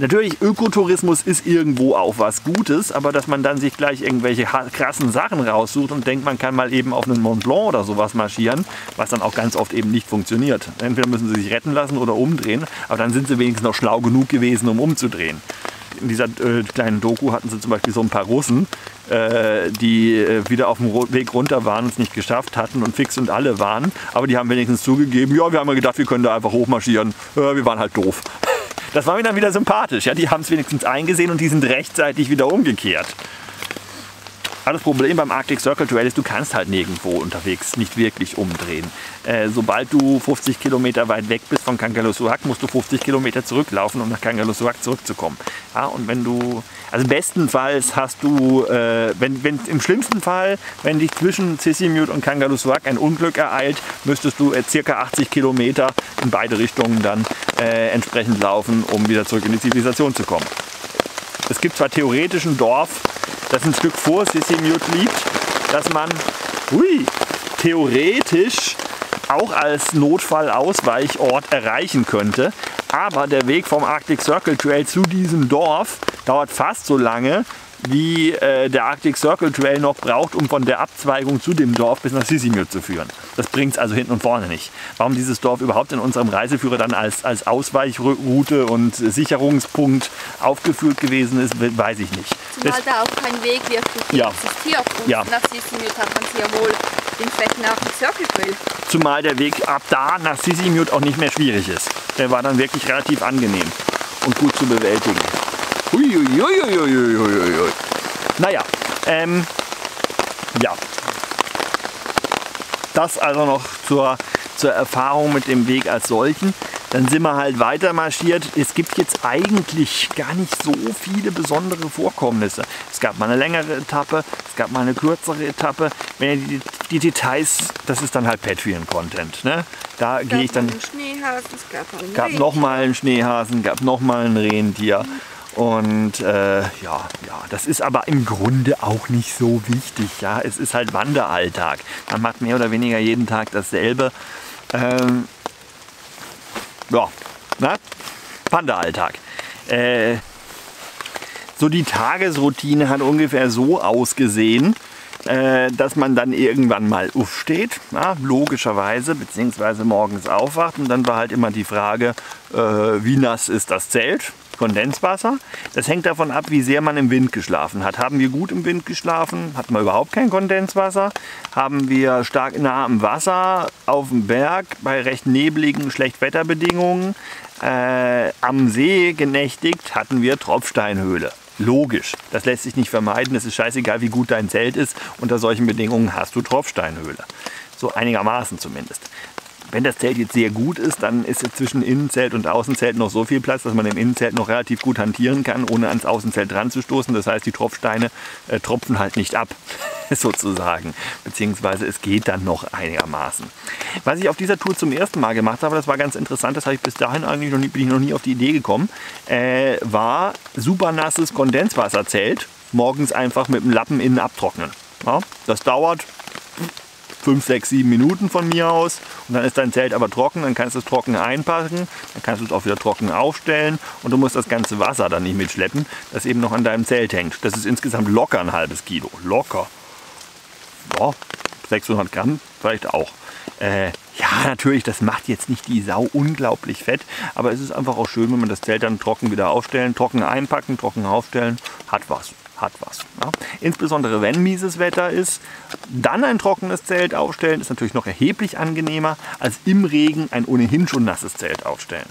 Natürlich, Ökotourismus ist irgendwo auch was Gutes, aber dass man dann sich gleich irgendwelche krassen Sachen raussucht und denkt, man kann mal eben auf einen Mont Blanc oder sowas marschieren, was dann auch ganz oft eben nicht funktioniert. Entweder müssen sie sich retten lassen oder umdrehen, aber dann sind sie wenigstens noch schlau genug gewesen, um umzudrehen. In dieser äh, kleinen Doku hatten sie zum Beispiel so ein paar Russen, äh, die äh, wieder auf dem Weg runter waren und es nicht geschafft hatten und fix und alle waren, aber die haben wenigstens zugegeben, ja, wir haben ja gedacht, wir können da einfach hochmarschieren, äh, wir waren halt doof. Das war mir dann wieder sympathisch. Ja? Die haben es wenigstens eingesehen und die sind rechtzeitig wieder umgekehrt. Aber das Problem beim Arctic Circle Trail ist, du kannst halt nirgendwo unterwegs nicht wirklich umdrehen. Äh, sobald du fünfzig Kilometer weit weg bist von Kangerlussuaq, musst du fünfzig Kilometer zurücklaufen, um nach Kangerlussuaq zurückzukommen. Ja, und wenn du, also bestenfalls hast du, äh, wenn, wenn, im schlimmsten Fall, wenn dich zwischen Sisimiut und Kangerlussuaq ein Unglück ereilt, müsstest du äh, circa achtzig Kilometer in beide Richtungen dann äh, entsprechend laufen, um wieder zurück in die Zivilisation zu kommen. Es gibt zwar theoretisch ein Dorf, das ein Stück vor Sisimiut liegt, das man hui, theoretisch auch als Notfallausweichort erreichen könnte. Aber der Weg vom Arctic Circle Trail zu diesem Dorf dauert fast so lange, wie äh, der Arctic Circle Trail noch braucht, um von der Abzweigung zu dem Dorf bis nach Sisimiut zu führen. Das bringt es also hinten und vorne nicht. Warum dieses Dorf überhaupt in unserem Reiseführer dann als, als Ausweichroute und Sicherungspunkt aufgeführt gewesen ist, weiß ich nicht. Zumal das, da auch kein Weg wirklich ja. existiert. Und ja. nach Sisimiut hat man sehr wohl den fetten Arctic Circle Trail. Zumal der Weg ab da nach Sisimiut auch nicht mehr schwierig ist. Der war dann wirklich relativ angenehm und gut zu bewältigen. Uiuiuiuiuiui. Naja, ähm, ja. Das also noch zur, zur Erfahrung mit dem Weg als solchen. Dann sind wir halt weiter marschiert. Es gibt jetzt eigentlich gar nicht so viele besondere Vorkommnisse. Es gab mal eine längere Etappe, es gab mal eine kürzere Etappe. Wenn ihr die, die Details, das ist dann halt Patreon-Content. Ne? Da gehe ich dann. Es gab einen Schneehasen, es gab einen gab noch mal einen Schneehasen, gab noch mal ein Rentier. Und äh, ja, ja, das ist aber im Grunde auch nicht so wichtig. Ja? Es ist halt Wanderalltag. Man macht mehr oder weniger jeden Tag dasselbe. Ähm, ja, ne? Wanderalltag. Äh, so die Tagesroutine hat ungefähr so ausgesehen, äh, dass man dann irgendwann mal aufsteht, ja, logischerweise, beziehungsweise morgens aufwacht. Und dann war halt immer die Frage, äh, wie nass ist das Zelt? Kondenswasser. Das hängt davon ab, wie sehr man im Wind geschlafen hat. Haben wir gut im Wind geschlafen, hatten wir überhaupt kein Kondenswasser. Haben wir stark nah am Wasser, auf dem Berg, bei recht nebligen Schlechtwetterbedingungen, äh, am See genächtigt, hatten wir Tropfsteinhöhle. Logisch, das lässt sich nicht vermeiden. Es ist scheißegal, wie gut dein Zelt ist. Unter solchen Bedingungen hast du Tropfsteinhöhle. So einigermaßen zumindest. Wenn das Zelt jetzt sehr gut ist, dann ist jetzt zwischen Innenzelt und Außenzelt noch so viel Platz, dass man im Innenzelt noch relativ gut hantieren kann, ohne ans Außenzelt dran zu stoßen. Das heißt, die Tropfsteine äh, tropfen halt nicht ab, sozusagen. Beziehungsweise es geht dann noch einigermaßen. Was ich auf dieser Tour zum ersten Mal gemacht habe, das war ganz interessant, das habe ich bis dahin eigentlich noch nie, bin ich noch nie auf die Idee gekommen, äh, war super nasses Kondenswasserzelt morgens einfach mit dem Lappen innen abtrocknen. Ja, das dauert fünf, sechs, sieben Minuten von mir aus und dann ist dein Zelt aber trocken, dann kannst du es trocken einpacken, dann kannst du es auch wieder trocken aufstellen und du musst das ganze Wasser dann nicht mitschleppen, das eben noch an deinem Zelt hängt. Das ist insgesamt locker ein halbes Kilo, locker. Ja, sechshundert Gramm vielleicht auch. Äh, ja, natürlich, das macht jetzt nicht die Sau unglaublich fett, aber es ist einfach auch schön, wenn man das Zelt dann trocken wieder aufstellen, trocken einpacken, trocken aufstellen, hat was. Hat was. Ja. Insbesondere wenn mieses Wetter ist, dann ein trockenes Zelt aufstellen, ist natürlich noch erheblich angenehmer, als im Regen ein ohnehin schon nasses Zelt aufstellen.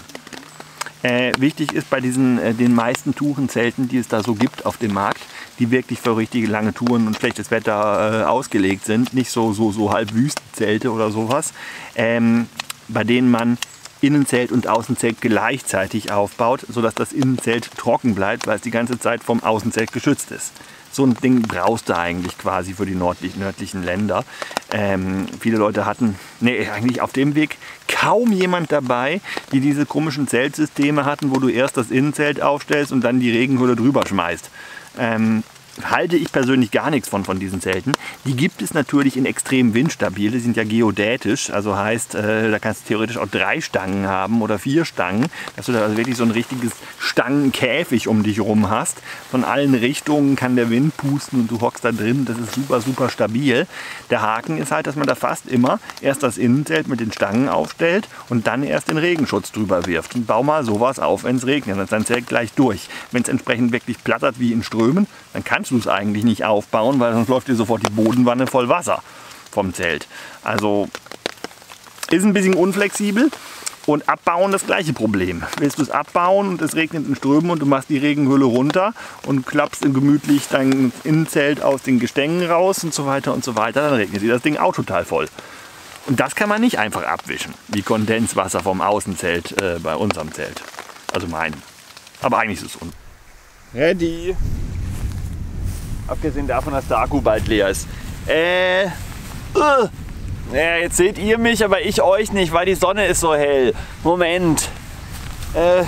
Äh, wichtig ist bei diesen, äh, den meisten Tourenzelten, die es da so gibt auf dem Markt, die wirklich für richtige lange Touren und schlechtes Wetter äh, ausgelegt sind, nicht so, so, so halb Wüstenzelte oder sowas, ähm, bei denen man Innenzelt und Außenzelt gleichzeitig aufbaut, sodass das Innenzelt trocken bleibt, weil es die ganze Zeit vom Außenzelt geschützt ist. So ein Ding brauchst du eigentlich quasi für die nördlich, nördlichen Länder. Ähm, viele Leute hatten, nee, eigentlich auf dem Weg kaum jemand dabei, die diese komischen Zeltsysteme hatten, wo du erst das Innenzelt aufstellst und dann die Regenhülle drüber schmeißt. Ähm, halte ich persönlich gar nichts von, von diesen Zelten. Die gibt es natürlich in extrem windstabil. Die sind ja geodätisch, also heißt, äh, da kannst du theoretisch auch drei Stangen haben oder vier Stangen, dass du da also wirklich so ein richtiges Stangenkäfig um dich rum hast. Von allen Richtungen kann der Wind pusten und du hockst da drin. Das ist super, super stabil. Der Haken ist halt, dass man da fast immer erst das Innenzelt mit den Stangen aufstellt und dann erst den Regenschutz drüber wirft. Und bau mal sowas auf, wenn es regnet. Dann ist dein Zelt gleich durch. Wenn es entsprechend wirklich plattert wie in Strömen, dann kannst du es eigentlich nicht aufbauen, weil sonst läuft dir sofort die Bodenwanne voll Wasser vom Zelt. Also ist ein bisschen unflexibel und abbauen das gleiche Problem. Willst du es abbauen und es regnet in Strömen und du machst die Regenhülle runter und klappst gemütlich dein Innenzelt aus den Gestängen raus und so weiter und so weiter, dann regnet dir das Ding auch total voll. Und das kann man nicht einfach abwischen, wie Kondenswasser vom Außenzelt äh, bei unserem Zelt. Also meinem. Aber eigentlich ist es un... Ready. Abgesehen davon, dass der Akku bald leer ist. Äh, uh, ja, jetzt seht ihr mich, aber ich euch nicht, weil die Sonne ist so hell. Moment. Äh,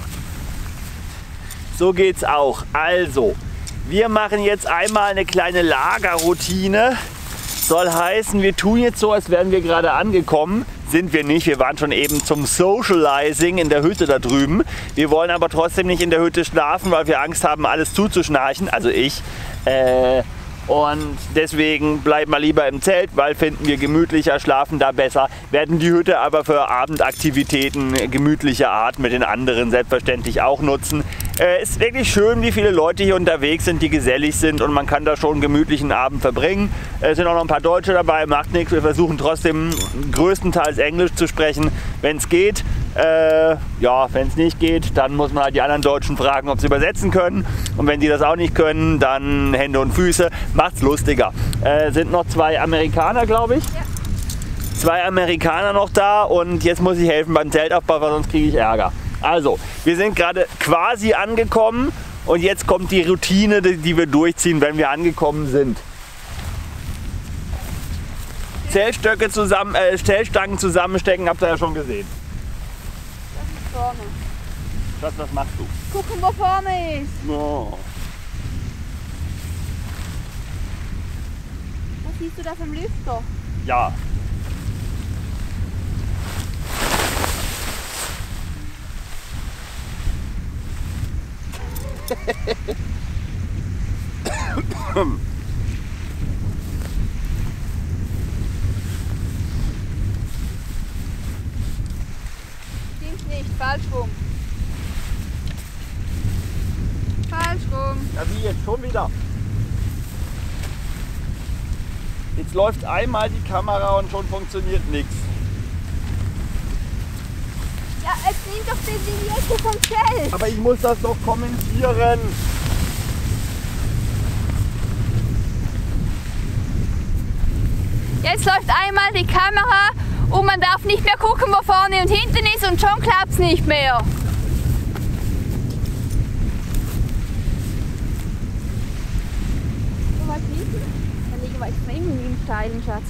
so geht's auch. Also, wir machen jetzt einmal eine kleine Lagerroutine. Soll heißen, wir tun jetzt so, als wären wir gerade angekommen. Sind wir nicht. Wir waren schon eben zum Socializing in der Hütte da drüben. Wir wollen aber trotzdem nicht in der Hütte schlafen, weil wir Angst haben, alles zuzuschnarchen. Also ich. Äh, und deswegen bleiben wir lieber im Zelt, weil finden wir gemütlicher, schlafen da besser. Werden die Hütte aber für Abendaktivitäten gemütlicher Art mit den anderen selbstverständlich auch nutzen. Äh, ist wirklich schön, wie viele Leute hier unterwegs sind, die gesellig sind und man kann da schon einen gemütlichen Abend verbringen. Es sind auch noch ein paar Deutsche dabei, macht nichts. Wir versuchen trotzdem größtenteils Englisch zu sprechen, wenn es geht. Äh, ja, wenn es nicht geht, dann muss man halt die anderen Deutschen fragen, ob sie übersetzen können. Und wenn die das auch nicht können, dann Hände und Füße. Macht's lustiger. Äh, sind noch zwei Amerikaner, glaube ich. Ja. Zwei Amerikaner noch da und jetzt muss ich helfen beim Zeltaufbau, weil sonst kriege ich Ärger. Also, wir sind gerade quasi angekommen und jetzt kommt die Routine, die, die wir durchziehen, wenn wir angekommen sind. Zeltstöcke zusammen, äh, Zeltstangen zusammenstecken, habt ihr ja schon gesehen. Vorne. Schatz, was machst du? Gucken, wo vorne ist. Oh. Was siehst du da vom Lüfter? Ja. Stimmt nicht, falsch rum. Falsch rum. Ja, wie jetzt schon wieder? Jetzt läuft einmal die Kamera und schon funktioniert nichts. Ja, jetzt nimm doch den in die Ecke vom Zelt. Aber ich muss das doch kommentieren. Jetzt läuft einmal die Kamera und man darf nicht mehr gucken, wo vorne und hinten ist und schon klappt es nicht mehr. So weit hinten? Dann liegen wir extrem im Steilen, Schatz.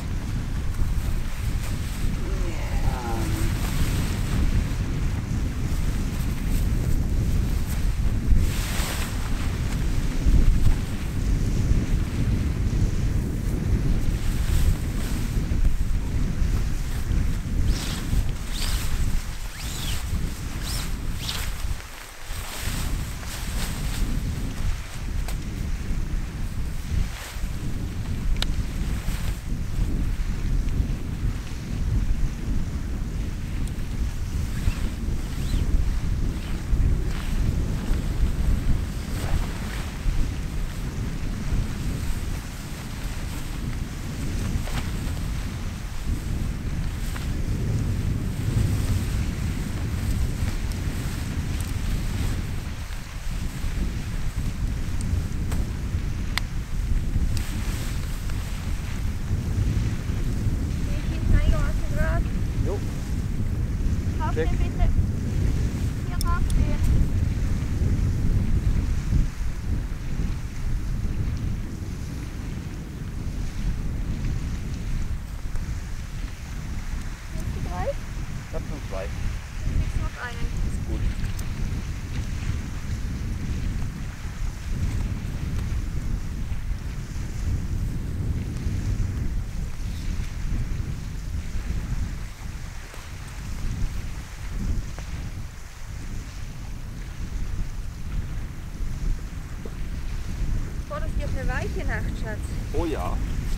eine weiche Nacht, Schatz. Oh ja.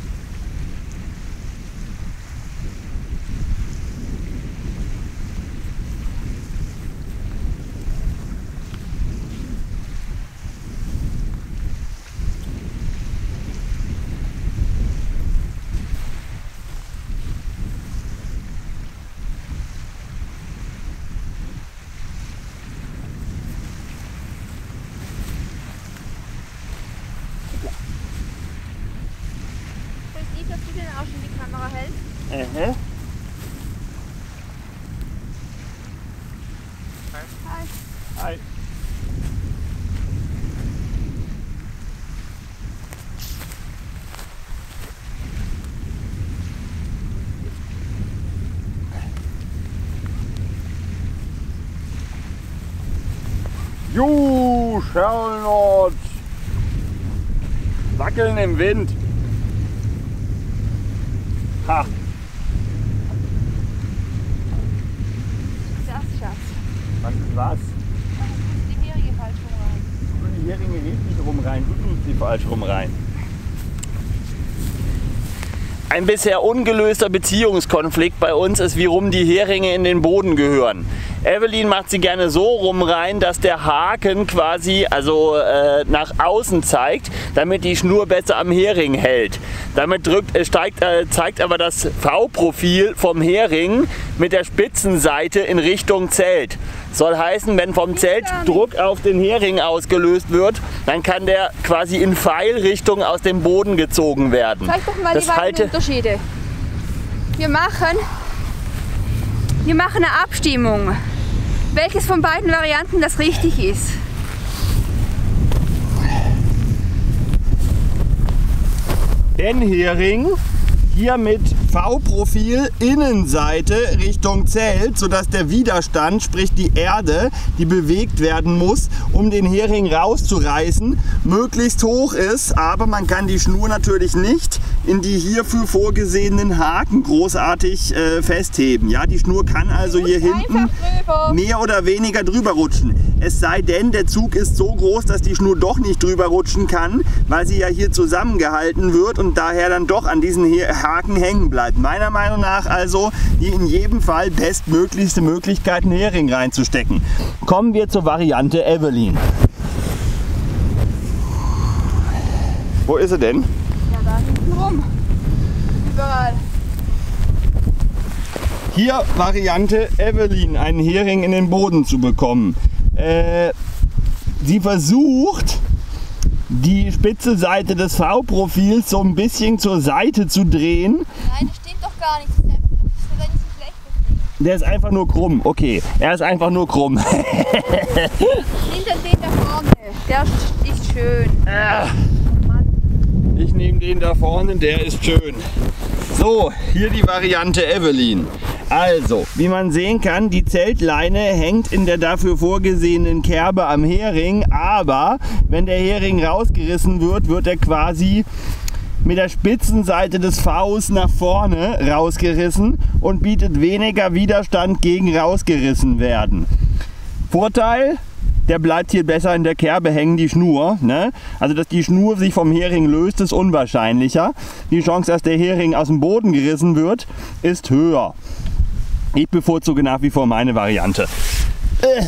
Ob du den auch schon die Kamera hältst? Aha. Hi. Hi. Juhu, Schellnot. Wackeln im Wind. Ha. Das, Schatz. Was ist was? Da tust die Heringe falsch rum rein. Die Heringe richtig rum rein, du tust sie falsch rum rein. Ein bisher ungelöster Beziehungskonflikt bei uns ist, wie rum die Heringe in den Boden gehören. Evelyn macht sie gerne so rum rein, dass der Haken quasi also äh, nach außen zeigt, damit die Schnur besser am Hering hält. Damit drückt, äh, steigt, äh, zeigt aber das V-Profil vom Hering mit der Spitzenseite in Richtung Zelt. Soll heißen, wenn vom Zelt Druck auf den Hering ausgelöst wird, dann kann der quasi in Pfeilrichtung aus dem Boden gezogen werden. Zeig doch mal das die beiden halte Unterschiede. Wir machen, wir machen eine Abstimmung, welches von beiden Varianten das richtig ist. Den Hering hier mit V-Profil Innenseite Richtung Zelt, sodass der Widerstand, sprich die Erde, die bewegt werden muss, um den Hering rauszureißen, möglichst hoch ist. Aber man kann die Schnur natürlich nicht in die hierfür vorgesehenen Haken großartig äh, festheben. Ja, die Schnur kann also hier hinten mehr oder weniger drüber rutschen. Es sei denn, der Zug ist so groß, dass die Schnur doch nicht drüber rutschen kann, weil sie ja hier zusammengehalten wird und daher dann doch an diesen Haken hängen bleibt. Meiner Meinung nach also die in jedem Fall bestmöglichste Möglichkeit, einen Hering reinzustecken. Kommen wir zur Variante Evelyn. Wo ist sie denn? Ja, da hinten rum. Überall. Hier Variante Evelyn, einen Hering in den Boden zu bekommen. Äh, sie versucht, die spitze Seite des V-Profils so ein bisschen zur Seite zu drehen. Nein, das stimmt doch gar nicht. Das ist einfach, das ist doch nicht so schlecht, das Ding. Der ist einfach nur krumm. Okay, er ist einfach nur krumm. Nimm dann den da vorne. Der ist schön. Ah, ich nehme den da vorne, der ist schön. So, hier die Variante Evelyn. Also, wie man sehen kann, die Zeltleine hängt in der dafür vorgesehenen Kerbe am Hering, aber wenn der Hering rausgerissen wird, wird er quasi mit der Spitzenseite des Vs nach vorne rausgerissen und bietet weniger Widerstand gegen rausgerissen werden. Vorteil: der bleibt hier besser in der Kerbe hängen, die Schnur. Ne? Also, dass die Schnur sich vom Hering löst, ist unwahrscheinlicher. Die Chance, dass der Hering aus dem Boden gerissen wird, ist höher. Ich bevorzuge nach wie vor meine Variante. Äh.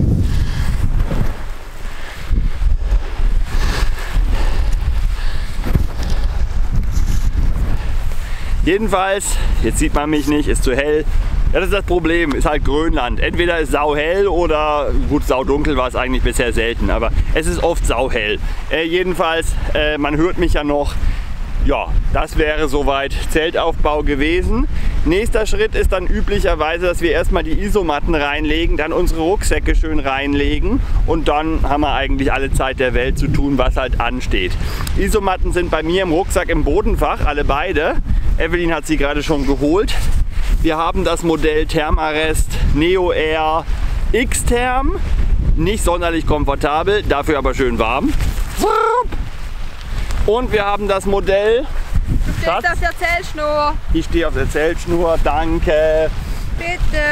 Jedenfalls, jetzt sieht man mich nicht, ist zu hell. Ja, das ist das Problem, ist halt Grönland. Entweder ist sauhell oder, gut, saudunkel war es eigentlich bisher selten, aber es ist oft sauhell. Äh, jedenfalls, äh, man hört mich ja noch. Ja, das wäre soweit Zeltaufbau gewesen. Nächster Schritt ist dann üblicherweise, dass wir erstmal die Isomatten reinlegen, dann unsere Rucksäcke schön reinlegen und dann haben wir eigentlich alle Zeit der Welt zu tun, was halt ansteht. Isomatten sind bei mir im Rucksack im Bodenfach, alle beide. Evelyn hat sie gerade schon geholt. Wir haben das Modell Thermarest Neo Air X-Therm. Nicht sonderlich komfortabel, dafür aber schön warm. Und wir haben das Modell. Du stehst Schatz? auf der Zellschnur. Ich stehe auf der Zeltschnur, danke. Bitte.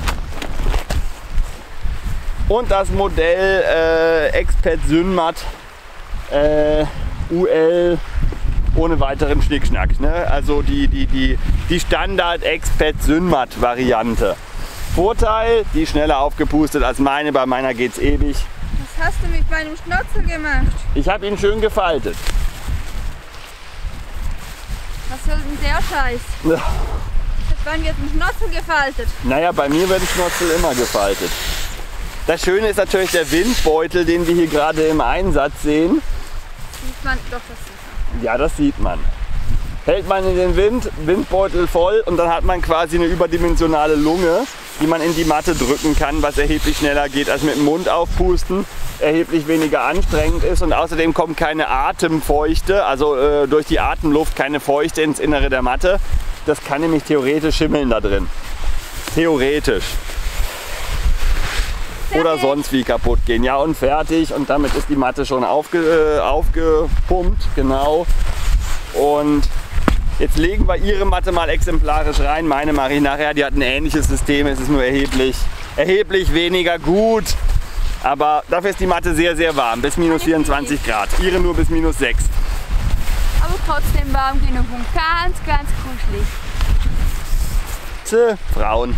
Und das Modell äh, Expert Synmat äh, U L ohne weiteren Schnickschnack. Ne? Also die, die, die, die Standard-Expert-Synmat-Variante. Vorteil, die ist schneller aufgepustet als meine, bei meiner geht's ewig. Was hast du mit meinem Schnotzel gemacht? Ich habe ihn schön gefaltet. Was soll denn der Scheiß? Ja. Seit wann wird ein Schnotzel gefaltet? Naja, bei mir wird ein Schnotzel immer gefaltet. Das Schöne ist natürlich der Windbeutel, den wir hier gerade im Einsatz sehen. Sieht man doch, das sieht man. Ja, das sieht man. Hält man in den Wind, Windbeutel voll und dann hat man quasi eine überdimensionale Lunge, die man in die Matte drücken kann, was erheblich schneller geht als mit dem Mund aufpusten, erheblich weniger anstrengend ist und außerdem kommt keine Atemfeuchte, also äh, durch die Atemluft keine Feuchte ins Innere der Matte. Das kann nämlich theoretisch schimmeln da drin. Theoretisch. Oder sonst wie kaputt gehen. Ja, und fertig. Und damit ist die Matte schon aufge, äh, aufgepumpt. Genau. Und jetzt legen wir ihre Matte mal exemplarisch rein. Meine mache ich nachher. Die hat ein ähnliches System. Es ist nur erheblich, erheblich weniger gut. Aber dafür ist die Matte sehr, sehr warm. Bis minus vierundzwanzig Grad. Ihre nur bis minus sechs. Aber trotzdem warm genug und ganz, ganz kuschelig. Tse, Frauen.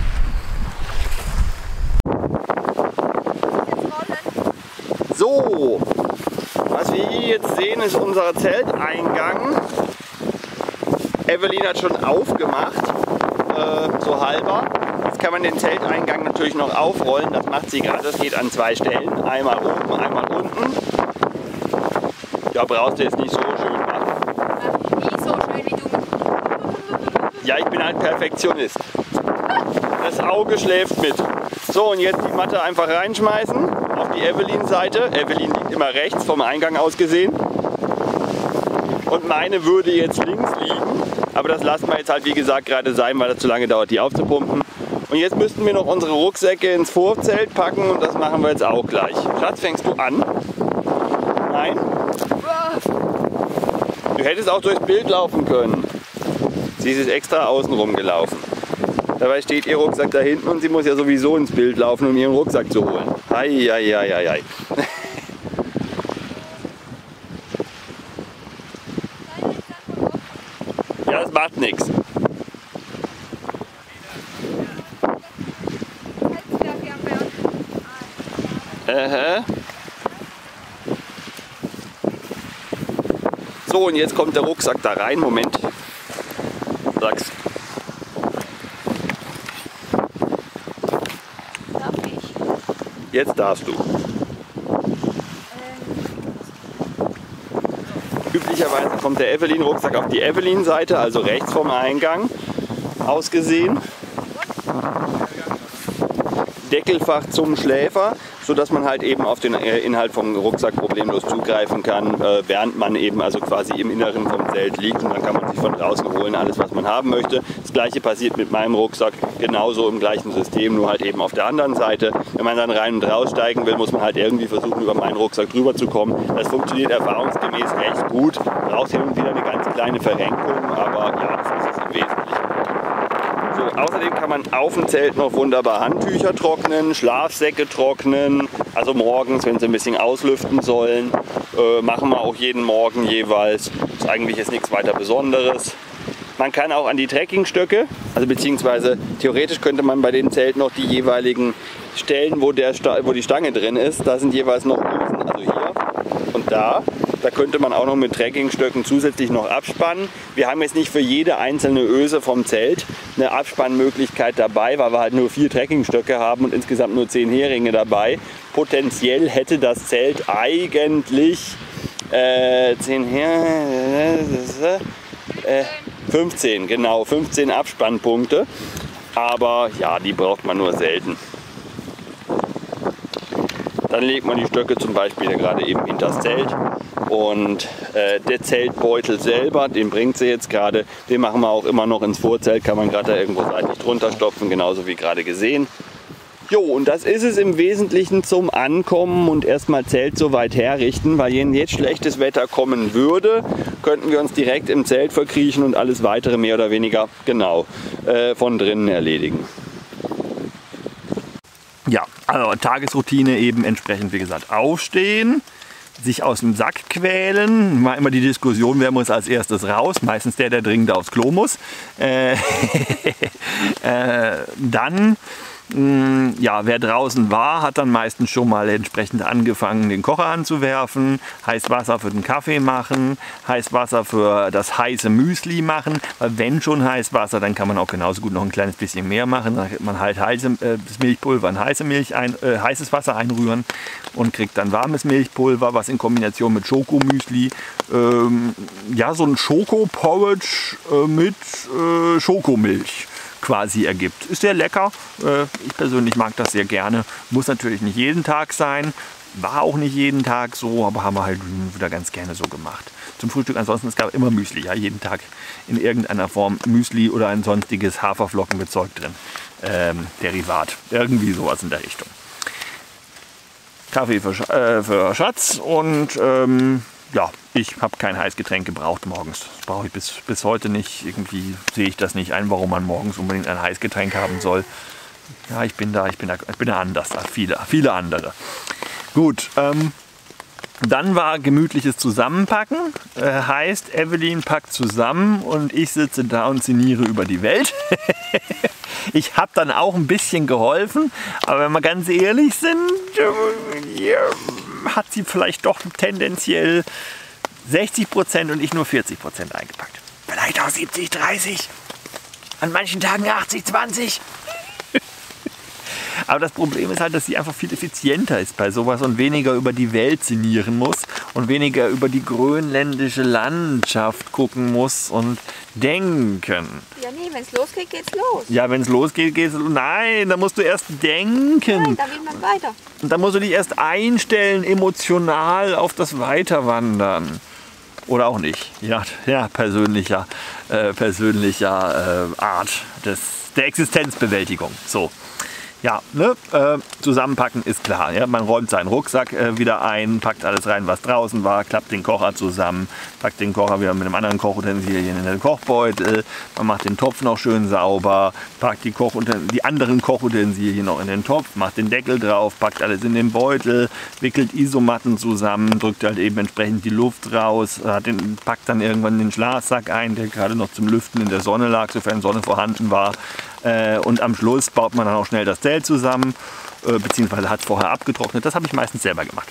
So, was wir hier jetzt sehen, ist unser Zelteingang. Evelyn hat schon aufgemacht, äh, so halber. Jetzt kann man den Zelteingang natürlich noch aufrollen. Das macht sie gerade. Das geht an zwei Stellen. Einmal oben, einmal unten. Ja, brauchst du jetzt nicht so schön machen. Nie so schön wie du. Ja, ich bin ein Perfektionist. Das Auge schläft mit. So, und jetzt die Matte einfach reinschmeißen auf die Evelyn-Seite. Evelyn liegt immer rechts vom Eingang aus gesehen. Und meine würde jetzt links liegen. Aber das lassen wir jetzt halt, wie gesagt, gerade sein, weil das zu lange dauert, die aufzupumpen. Und jetzt müssten wir noch unsere Rucksäcke ins Vorzelt packen und das machen wir jetzt auch gleich. Schatz, fängst du an? Nein? Du hättest auch durchs Bild laufen können. Sie ist extra außenrum gelaufen. Dabei steht ihr Rucksack da hinten und sie muss ja sowieso ins Bild laufen, um ihren Rucksack zu holen. Ei, ei, ei, ei, ei. Ja, das macht nichts. Äh. So, und jetzt kommt der Rucksack da rein. Moment. Sag's. Darf ich? Jetzt darfst du. Ähm. Üblicherweise kommt der Evelyn-Rucksack auf die Evelyn-Seite, also rechts vom Eingang aus gesehen. Deckelfach zum Schläfer, sodass man halt eben auf den Inhalt vom Rucksack problemlos zugreifen kann, während man eben also quasi im Inneren vom Zelt liegt, und dann kann man sich von draußen holen, alles was man haben möchte. Das gleiche passiert mit meinem Rucksack, genauso im gleichen System, nur halt eben auf der anderen Seite. Wenn man dann rein und raussteigen will, muss man halt irgendwie versuchen, über meinen Rucksack drüber zu kommen. Das funktioniert erfahrungsgemäß recht gut, braucht hin und wieder eine ganz kleine Verrenkung, aber ja, das ist es im Wesentlichen. So, außerdem kann man auf dem Zelt noch wunderbar Handtücher trocknen, Schlafsäcke trocknen, also morgens, wenn sie ein bisschen auslüften sollen, äh, machen wir auch jeden Morgen jeweils. Ist eigentlich jetzt nichts weiter Besonderes. Man kann auch an die Trekkingstöcke, also beziehungsweise theoretisch könnte man bei den Zelten noch die jeweiligen Stellen, wo, der, wo die Stange drin ist, da sind jeweils noch Ösen, also hier und da. Da könnte man auch noch mit Trekkingstöcken zusätzlich noch abspannen. Wir haben jetzt nicht für jede einzelne Öse vom Zelt eine Abspannmöglichkeit dabei, weil wir halt nur vier Trekkingstöcke haben und insgesamt nur zehn Heringe dabei. Potenziell hätte das Zelt eigentlich äh, zehn Heringe, äh, fünfzehn, genau, fünfzehn Abspannpunkte. Aber ja, die braucht man nur selten. Dann legt man die Stöcke zum Beispiel gerade eben hinter das Zelt. Und äh, der Zeltbeutel selber, den bringt sie jetzt gerade, den machen wir auch immer noch ins Vorzelt, kann man gerade da irgendwo seitlich drunter stopfen, genauso wie gerade gesehen. Jo, und das ist es im Wesentlichen zum Ankommen und erstmal Zelt soweit herrichten, weil wenn jetzt schlechtes Wetter kommen würde, könnten wir uns direkt im Zelt verkriechen und alles weitere mehr oder weniger genau äh, von drinnen erledigen. Ja, also Tagesroutine eben entsprechend, wie gesagt, aufstehen, sich aus dem Sack quälen. War immer die Diskussion, wer muss als erstes raus. Meistens der, der dringend aufs Klo muss. Äh, äh, dann, mh, ja, wer draußen war, hat dann meistens schon mal entsprechend angefangen, den Kocher anzuwerfen, heiß Wasser für den Kaffee machen, heiß Wasser für das heiße Müsli machen. Weil wenn schon heiß Wasser, dann kann man auch genauso gut noch ein kleines bisschen mehr machen. Dann kann man halt heiße, äh, das Milchpulver in heiße Milch ein, äh, heißes Wasser einrühren und kriegt dann warmes Milchpulver, was in Kombination mit Schokomüsli, ähm, ja, so ein Schokoporridge äh, mit äh, Schokomilch quasi ergibt. Ist sehr lecker. Äh, ich persönlich mag das sehr gerne. Muss natürlich nicht jeden Tag sein. War auch nicht jeden Tag so, aber haben wir halt wieder ganz gerne so gemacht. Zum Frühstück ansonsten, es gab immer Müsli. Ja, jeden Tag in irgendeiner Form Müsli oder ein sonstiges Haferflockenbezeug drin. Ähm, Derivat. Irgendwie sowas in der Richtung. Kaffee für, Sch äh, für Schatz und ähm, ja, ich habe kein Heißgetränk gebraucht morgens. Das brauche ich bis, bis heute nicht. Irgendwie sehe ich das nicht ein, warum man morgens unbedingt ein Heißgetränk haben soll. Ja, ich bin da, ich bin da, ich bin da anders als viele, viele andere. Gut, ähm, dann war gemütliches Zusammenpacken. Äh, heißt, Evelyn packt zusammen und ich sitze da und sinniere über die Welt. Ich habe dann auch ein bisschen geholfen, aber wenn wir ganz ehrlich sind, äh, hat sie vielleicht doch tendenziell sechzig Prozent und ich nur vierzig Prozent eingepackt. Vielleicht auch siebzig dreißig, an manchen Tagen achtzig zwanzig. Aber das Problem ist halt, dass sie einfach viel effizienter ist bei sowas und weniger über die Welt sinnieren muss und weniger über die grönländische Landschaft gucken muss und denken. Ja, nee, wenn es losgeht, geht's los. Ja, wenn es losgeht, geht's los. Nein, da musst du erst denken. Nein, da will man weiter. Und da musst du dich erst einstellen, emotional auf das Weiterwandern. Oder auch nicht. Ja, ja persönlicher, äh, persönlicher äh, Art des, der Existenzbewältigung. So. Ja, ne? äh, zusammenpacken ist klar. Ja? Man räumt seinen Rucksack äh, wieder ein, packt alles rein, was draußen war, klappt den Kocher zusammen, packt den Kocher wieder mit einem anderen Kochutensilien in den Kochbeutel, man macht den Topf noch schön sauber, packt die, Kochuten die anderen Kochutensilien noch in den Topf, macht den Deckel drauf, packt alles in den Beutel, wickelt Isomatten zusammen, drückt halt eben entsprechend die Luft raus, hat den, packt dann irgendwann den Schlafsack ein, der gerade noch zum Lüften in der Sonne lag, sofern Sonne vorhanden war. Und am Schluss baut man dann auch schnell das Zelt zusammen, äh, beziehungsweise hat es vorher abgetrocknet. Das habe ich meistens selber gemacht.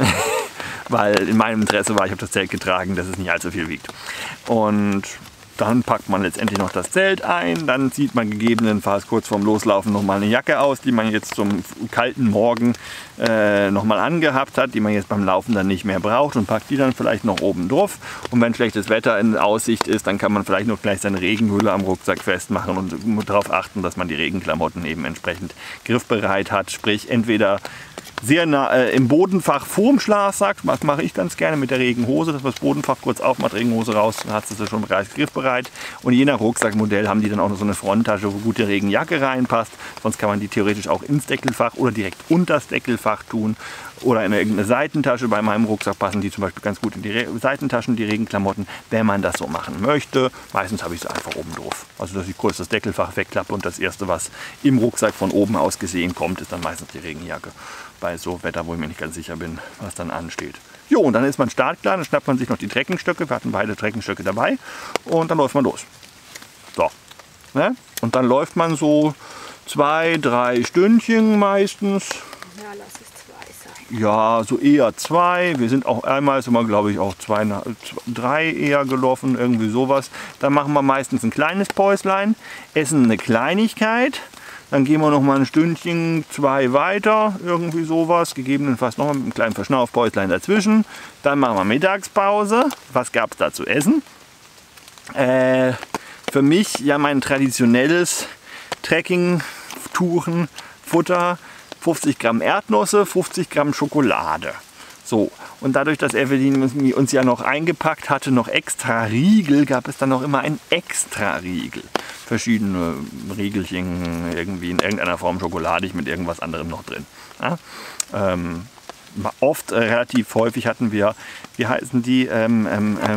Weil in meinem Interesse war, ich habe das Zelt getragen, dass es nicht allzu viel wiegt. Und dann packt man letztendlich noch das Zelt ein, dann zieht man gegebenenfalls kurz vorm Loslaufen noch mal eine Jacke aus, die man jetzt zum kalten Morgen äh, noch mal angehabt hat, die man jetzt beim Laufen dann nicht mehr braucht und packt die dann vielleicht noch oben drauf. Und wenn schlechtes Wetter in Aussicht ist, dann kann man vielleicht noch gleich seine Regenhülle am Rucksack festmachen und darauf achten, dass man die Regenklamotten eben entsprechend griffbereit hat. Sprich, entweder sehr nah äh, im Bodenfach vorm Schlafsack, das mache ich ganz gerne mit der Regenhose, dass man das Bodenfach kurz aufmacht, Regenhose raus, dann hat es schon bereits griffbereit. Und je nach Rucksackmodell haben die dann auch noch so eine Fronttasche, wo gut die Regenjacke reinpasst. Sonst kann man die theoretisch auch ins Deckelfach oder direkt unter das Deckelfach tun. Oder in irgendeine Seitentasche. Bei meinem Rucksack passen die zum Beispiel ganz gut in die Re Seitentaschen, die Regenklamotten, wenn man das so machen möchte. Meistens habe ich sie einfach oben drauf. Also dass ich kurz das Deckelfach wegklappe und das erste, was im Rucksack von oben aus gesehen kommt, ist dann meistens die Regenjacke. Bei so Wetter, wo ich mir nicht ganz sicher bin, was dann ansteht. Jo, und dann ist man startklar, dann schnappt man sich noch die Treckingstöcke. Wir hatten beide Treckingstöcke dabei und dann läuft man los. So. Ne? Und dann läuft man so zwei, drei Stündchen meistens. Ja, lass es zwei sein. Ja, so eher zwei. Wir sind auch einmal, sind wir glaube ich auch zwei, drei eher gelaufen, irgendwie sowas. Dann machen wir meistens ein kleines Päuslein, essen eine Kleinigkeit. Dann gehen wir noch mal ein Stündchen, zwei weiter, irgendwie sowas. Gegebenenfalls noch mal mit einem kleinen Verschnaufpäuslein dazwischen. Dann machen wir Mittagspause. Was gab es da zu essen? Äh, für mich ja mein traditionelles Trekking-Tuchen, Futter, fünfzig Gramm Erdnüsse, fünfzig Gramm Schokolade. So, und dadurch, dass Evelyn uns ja noch eingepackt hatte, noch extra Riegel, gab es dann noch immer ein extra Riegel. Verschiedene Riegelchen, irgendwie in irgendeiner Form schokoladig mit irgendwas anderem noch drin. Ja? Ähm, oft, äh, relativ häufig hatten wir, wie heißen die, ähm, ähm, ähm,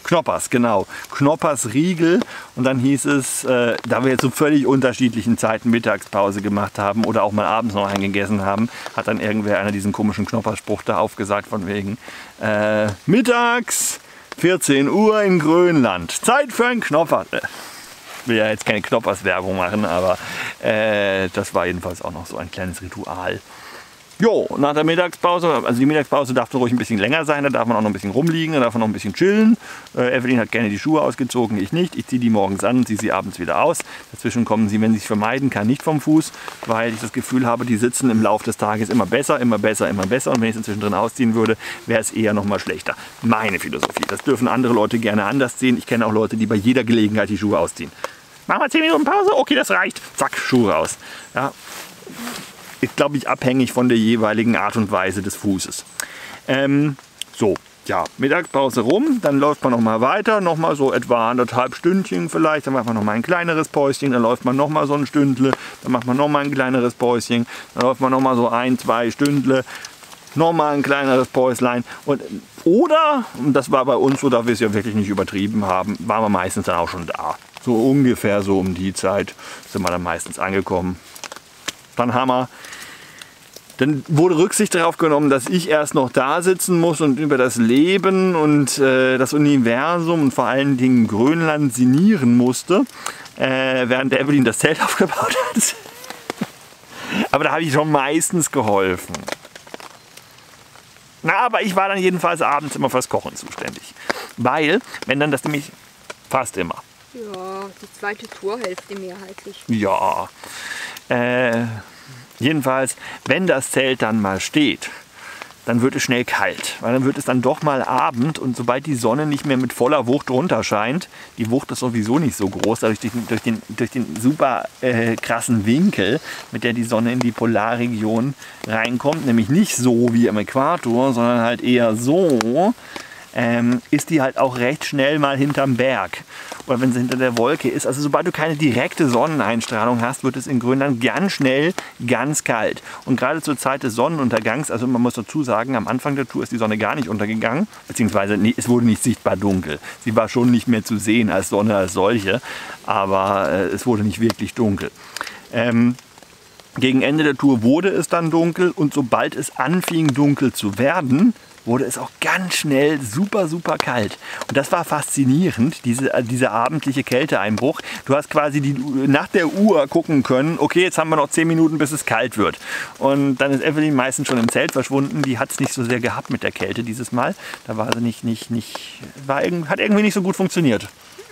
Knoppers, genau. Knoppers Riegel. Und dann hieß es, äh, da wir jetzt zu völlig unterschiedlichen Zeiten Mittagspause gemacht haben oder auch mal abends noch eingegessen haben, hat dann irgendwer einer diesen komischen Knopperspruch da aufgesagt von wegen äh, mittags vierzehn Uhr in Grönland. Zeit für ein Knopper. Ich will ja jetzt keine Knoppers-Werbung machen, aber äh, das war jedenfalls auch noch so ein kleines Ritual. Jo, nach der Mittagspause, also die Mittagspause darf ruhig ein bisschen länger sein, da darf man auch noch ein bisschen rumliegen, da darf man noch ein bisschen chillen. Äh, Evelyn hat gerne die Schuhe ausgezogen, ich nicht. Ich ziehe die morgens an und ziehe sie abends wieder aus. Dazwischen kommen sie, wenn sie es vermeiden kann, nicht vom Fuß, weil ich das Gefühl habe, die sitzen im Laufe des Tages immer besser, immer besser, immer besser. Und wenn ich sie zwischendrin ausziehen würde, wäre es eher noch mal schlechter. Meine Philosophie. Das dürfen andere Leute gerne anders sehen. Ich kenne auch Leute, die bei jeder Gelegenheit die Schuhe ausziehen. Machen wir zehn Minuten Pause? Okay, das reicht. Zack, Schuhe raus. Ja. Ist, glaube ich, abhängig von der jeweiligen Art und Weise des Fußes. Ähm, so, ja, Mittagspause rum, dann läuft man noch mal weiter, noch mal so etwa anderthalb Stündchen vielleicht, dann macht man noch mal ein kleineres Päuschen, dann läuft man noch mal so ein Stündle, dann macht man noch mal ein kleineres Päuschen, dann läuft man noch mal so ein, zwei Stündle, noch mal ein kleineres Päuslein. Und, oder, und das war bei uns so, da wir es ja wirklich nicht übertrieben haben, waren wir meistens dann auch schon da. So ungefähr so um die Zeit sind wir dann meistens angekommen. Dann haben wir, dann wurde Rücksicht darauf genommen, dass ich erst noch da sitzen muss und über das Leben und äh, das Universum und vor allen Dingen Grönland sinnieren musste, äh, während der Evelyn das Zelt aufgebaut hat. Aber da habe ich schon meistens geholfen. Na, aber ich war dann jedenfalls abends immer fürs Kochen zuständig. Weil, wenn dann das nämlich fast immer. Ja, die zweite Torhälfte mehrheitlich. Ja. Äh, jedenfalls, wenn das Zelt dann mal steht, dann wird es schnell kalt, weil dann wird es dann doch mal Abend und sobald die Sonne nicht mehr mit voller Wucht runter scheint, die Wucht ist sowieso nicht so groß, dadurch durch den, durch den, durch den super äh, krassen Winkel, mit der die Sonne in die Polarregion reinkommt, nämlich nicht so wie am Äquator, sondern halt eher so, ähm, ist die halt auch recht schnell mal hinterm Berg. Oder wenn sie hinter der Wolke ist. Also sobald du keine direkte Sonneneinstrahlung hast, wird es in Grönland ganz schnell ganz kalt. Und gerade zur Zeit des Sonnenuntergangs, also man muss dazu sagen, am Anfang der Tour ist die Sonne gar nicht untergegangen, beziehungsweise es wurde nicht sichtbar dunkel. Sie war schon nicht mehr zu sehen als Sonne als solche, aber äh, es wurde nicht wirklich dunkel. Ähm, gegen Ende der Tour wurde es dann dunkel und sobald es anfing dunkel zu werden, wurde es auch ganz schnell super, super kalt. Und das war faszinierend, diese, dieser abendliche Kälteeinbruch. Du hast quasi die, nach der Uhr gucken können, okay, jetzt haben wir noch zehn Minuten, bis es kalt wird. Und dann ist Evelyn meistens schon im Zelt verschwunden. Die hat es nicht so sehr gehabt mit der Kälte dieses Mal. Da war sie nicht, nicht, nicht, war, hat irgendwie nicht so gut funktioniert.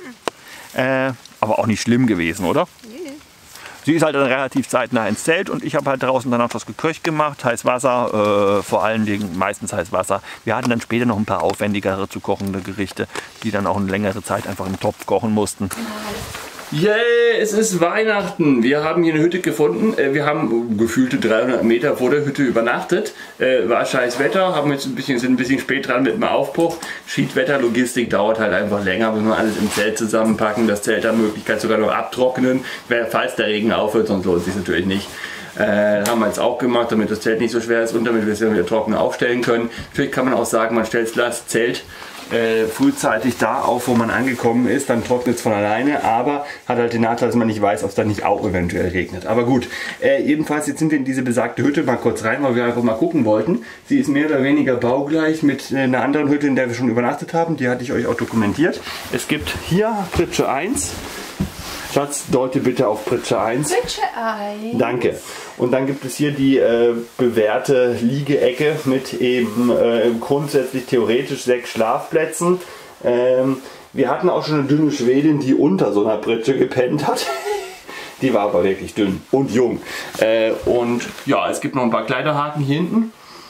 Äh, aber auch nicht schlimm gewesen, oder? Sie ist halt dann relativ zeitnah ins Zelt und ich habe halt draußen dann auch was geköcht gemacht, heiß Wasser, äh, vor allen Dingen meistens heiß Wasser. Wir hatten dann später noch ein paar aufwendigere zu kochende Gerichte, die dann auch eine längere Zeit einfach im Topf kochen mussten. Yay, es ist Weihnachten. Wir haben hier eine Hütte gefunden. Wir haben gefühlte dreihundert Meter vor der Hütte übernachtet. War scheiß Wetter, haben jetzt ein bisschen, sind ein bisschen spät dran mit dem Aufbruch. Schiedwetterlogistik dauert halt einfach länger, muss man alles im Zelt zusammenpacken, das Zelt nach Möglichkeit sogar noch abtrocknen, falls der Regen aufhört, sonst lohnt es sich natürlich nicht. Äh, haben wir jetzt auch gemacht, damit das Zelt nicht so schwer ist und damit wir es dann wieder trocken aufstellen können. Natürlich kann man auch sagen, man stellt das Zelt Äh, frühzeitig da auf, wo man angekommen ist, dann trocknet es von alleine, aber hat halt den Nachteil, dass man nicht weiß, ob es dann nicht auch eventuell regnet. Aber gut, äh, jedenfalls jetzt sind wir in diese besagte Hütte mal kurz rein, weil wir einfach mal gucken wollten. Sie ist mehr oder weniger baugleich mit äh, einer anderen Hütte, in der wir schon übernachtet haben. Die hatte ich euch auch dokumentiert. Es gibt hier Pritsche eins. Schatz, deute bitte auf Pritsche eins. Pritsche eins. Danke. Und dann gibt es hier die äh, bewährte Liegeecke mit eben äh, grundsätzlich theoretisch sechs Schlafplätzen. Ähm, wir hatten auch schon eine dünne Schwedin, die unter so einer Pritsche gepennt hat. Die war aber wirklich dünn und jung. Äh, und ja, es gibt noch ein paar Kleiderhaken hier hinten.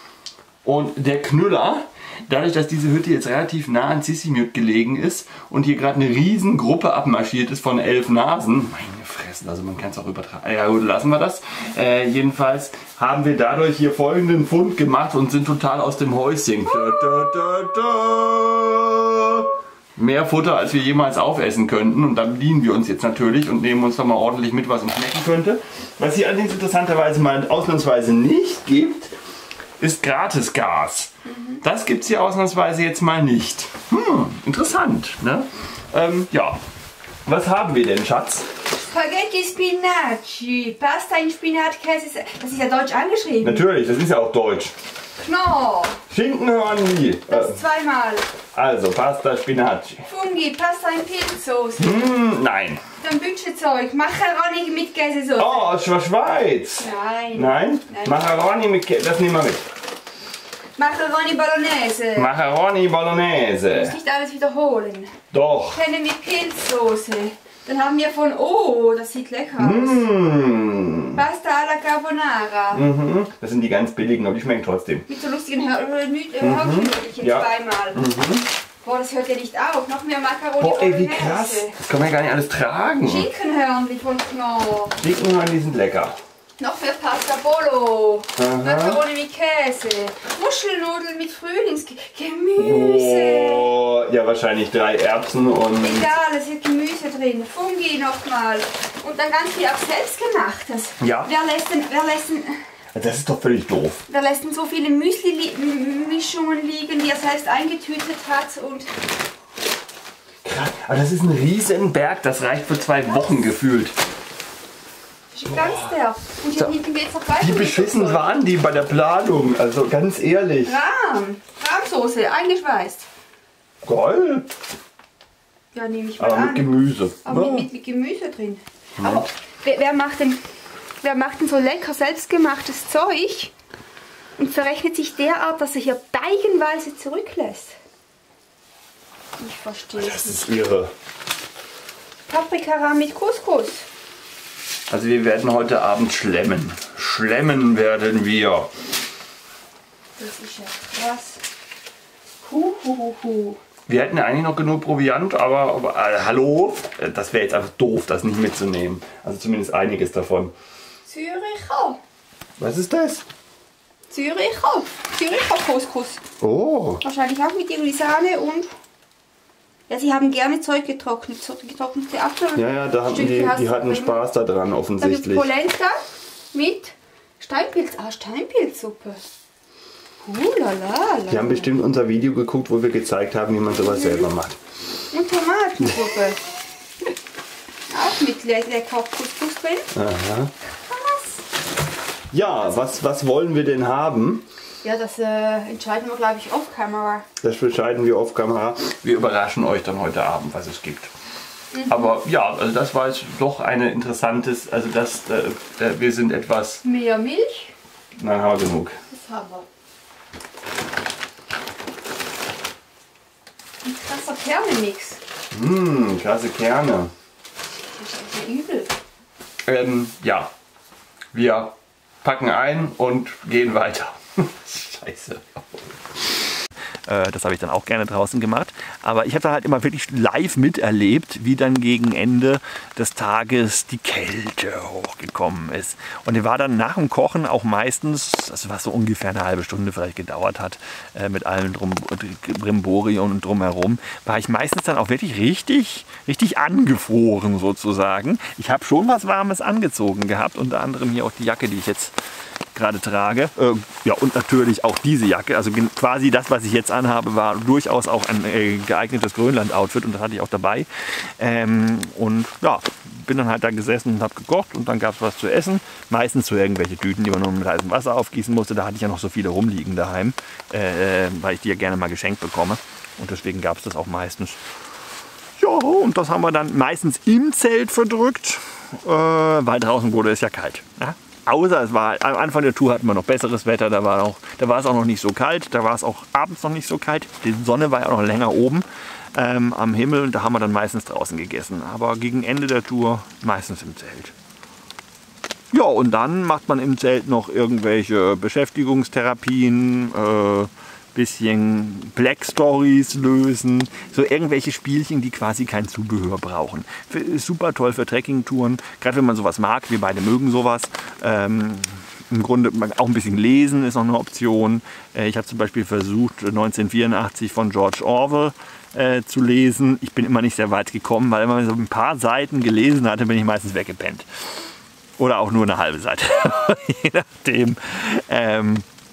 Und der Knüller, dadurch, dass diese Hütte jetzt relativ nah an Sisimiut gelegen ist und hier gerade eine riesen Gruppe abmarschiert ist von elf Nasen, meine Fresse, also man kann es auch übertragen, ja gut, lassen wir das. Äh, jedenfalls haben wir dadurch hier folgenden Fund gemacht und sind total aus dem Häuschen. Da, da, da, da. Mehr Futter, als wir jemals aufessen könnten und dann bedienen wir uns jetzt natürlich und nehmen uns da mal ordentlich mit, was uns schmecken könnte. Was hier allerdings interessanterweise mal ausnahmsweise nicht gibt, ist Gratisgas. Mhm. Das gibt es hier ausnahmsweise jetzt mal nicht. Hm, interessant, ne? Ähm, ja. Was haben wir denn, Schatz? Spaghetti Spinaci, Pasta in Spinatkäse. Das ist ja deutsch angeschrieben. Natürlich, das ist ja auch deutsch. Knorr. Schinkenhörnli. Das Äh, zweimal. also, Pasta Spinaci. Fungi, Pasta in Pilzsoße. Hm, nein. Dann Bütschezeug, Macaroni mit Käsesoße. Oh, aus der Schweiz. Nein. Nein? Nein. Macaroni mit Käse, das nehmen wir mit. Macaroni Bolognese. Macaroni Ich muss Bolognese. nicht alles wiederholen. Doch. Penne mit Pilzsoße. Dann haben wir von, oh, das sieht lecker aus. Mmh. Pasta alla Carbonara. Mhm. Das sind die ganz billigen, aber die schmecken trotzdem. Mit so lustigen Hörnchen Ja. zweimal. Mhm. Boah, das hört ja nicht auf. Noch mehr Macaroni Boah, ey, wie Bolognese. krass. Das kann man ja gar nicht alles tragen. Schinkenhörnli von Knorr. Schinkenhörnli, die sind lecker. Noch mehr Pasta Bolo. Aha. Macaroni mit Käse. Muschelnudeln mit Frühlingsgemüse. Oh, ja, wahrscheinlich drei Erbsen und... Egal, es ist Gemüse drin. Fungi nochmal. Und dann ganz viel auch selbstgemachtes. Ja. Wer lässt denn, wer lässt denn, Das ist doch völlig doof. wer lässt denn so viele Müsli-Mischungen liegen, die er selbst eingetütet hat? Und Krass. Aber das ist ein Riesenberg, das reicht für zwei Wochen gefühlt. das ist ganz der. Und hier So. hinten geht es noch weiter. Wie mit beschissen dem Zeug. waren die bei der Planung? Also ganz ehrlich. Rahm. Rahmsoße, eingeschweißt. Geil. Ja, nehme ich mal Aber an. mit Gemüse. Aber Ja. mit, mit, mit Gemüse drin. Aber wer, wer, macht denn, wer macht denn so lecker selbstgemachtes Zeug und verrechnet sich derart, dass er hier teigenweise zurücklässt? Ich verstehe es Das nicht. ist irre. Paprikarahm mit Couscous. Also wir werden heute Abend schlemmen. Schlemmen werden wir. Das ist ja krass. Huhuhu. Wir hätten ja eigentlich noch genug Proviant, aber, aber äh, hallo, Äh, das wäre jetzt einfach doof, das nicht mitzunehmen. Also zumindest einiges davon. Züricher. Was ist das? Züricher. Züricher Couscous. Oh, Wahrscheinlich auch mit irgendwie Sahne und... Ja, sie haben gerne Zeug getrocknet. So getrocknete Apfel. ja, ja, da hatten die, Stückchen hast die du hatten drin. Spaß daran Da gibt es offensichtlich. Polenta mit Steinpilz. Ah, Steinpilzsuppe. Hulalala. Die haben bestimmt unser Video geguckt, wo wir gezeigt haben, wie man sowas selber macht. Und Tomatensuppe. Auch mit le lecker Couscous drin. Aha. Krass. Ja, was, was wollen wir denn haben? Ja, das äh, entscheiden wir, glaube ich, off-camera. Das entscheiden wir auf Kamera. Wir überraschen euch dann heute Abend, was es gibt. Aber ja, also das war jetzt doch eine interessantes, also das, äh, äh, wir sind etwas, Mehr Milch. nein, haben wir genug. Das haben wir. Ein krasser Kernemix. Mmh, krasse Kerne. Das ist ja übel. Ähm, ja, wir packen ein und gehen weiter. Scheiße. Äh, Das habe ich dann auch gerne draußen gemacht. Aber ich habe dann halt immer wirklich live miterlebt, wie dann gegen Ende des Tages die Kälte hochgekommen ist. Und die war dann nach dem Kochen auch meistens, also was so ungefähr eine halbe Stunde vielleicht gedauert hat, äh, mit allem drum, Brimbori und drumherum, war ich meistens dann auch wirklich richtig, richtig angefroren sozusagen. Ich habe schon was Warmes angezogen gehabt, unter anderem hier auch die Jacke, die ich jetzt gerade trage. Äh, ja, und natürlich auch diese Jacke. Also quasi das, was ich jetzt anhabe, war durchaus auch ein äh, geeignetes Grönland-Outfit und das hatte ich auch dabei. Ähm, und ja, bin dann halt da gesessen und habe gekocht und dann gab es was zu essen. Meistens so irgendwelche Tüten, die man nur mit heißem Wasser aufgießen musste. Da hatte ich ja noch so viele rumliegen daheim, äh, weil ich die ja gerne mal geschenkt bekomme. Und deswegen gab es das auch meistens. Ja, und das haben wir dann meistens im Zelt verdrückt, äh, weil draußen wurde es ja kalt. Ja? Außer es war am Anfang der Tour hatten wir noch besseres Wetter, da war, auch, da war es auch noch nicht so kalt, da war es auch abends noch nicht so kalt. Die Sonne war ja auch noch länger oben ähm, am Himmel und da haben wir dann meistens draußen gegessen. Aber gegen Ende der Tour meistens im Zelt. Ja, und dann macht man im Zelt noch irgendwelche Beschäftigungstherapien, äh, bisschen Black Stories lösen, so irgendwelche Spielchen, die quasi kein Zubehör brauchen. Für, ist super toll für Trekkingtouren, gerade wenn man sowas mag, wir beide mögen sowas. Ähm, Im Grunde auch ein bisschen lesen ist noch eine Option. Äh, ich habe zum Beispiel versucht, neunzehnhundertvierundachtzig von George Orwell äh, zu lesen. Ich bin immer nicht sehr weit gekommen, weil wenn man so ein paar Seiten gelesen hatte, bin ich meistens weggepennt. Oder auch nur eine halbe Seite, je nachdem. Ähm,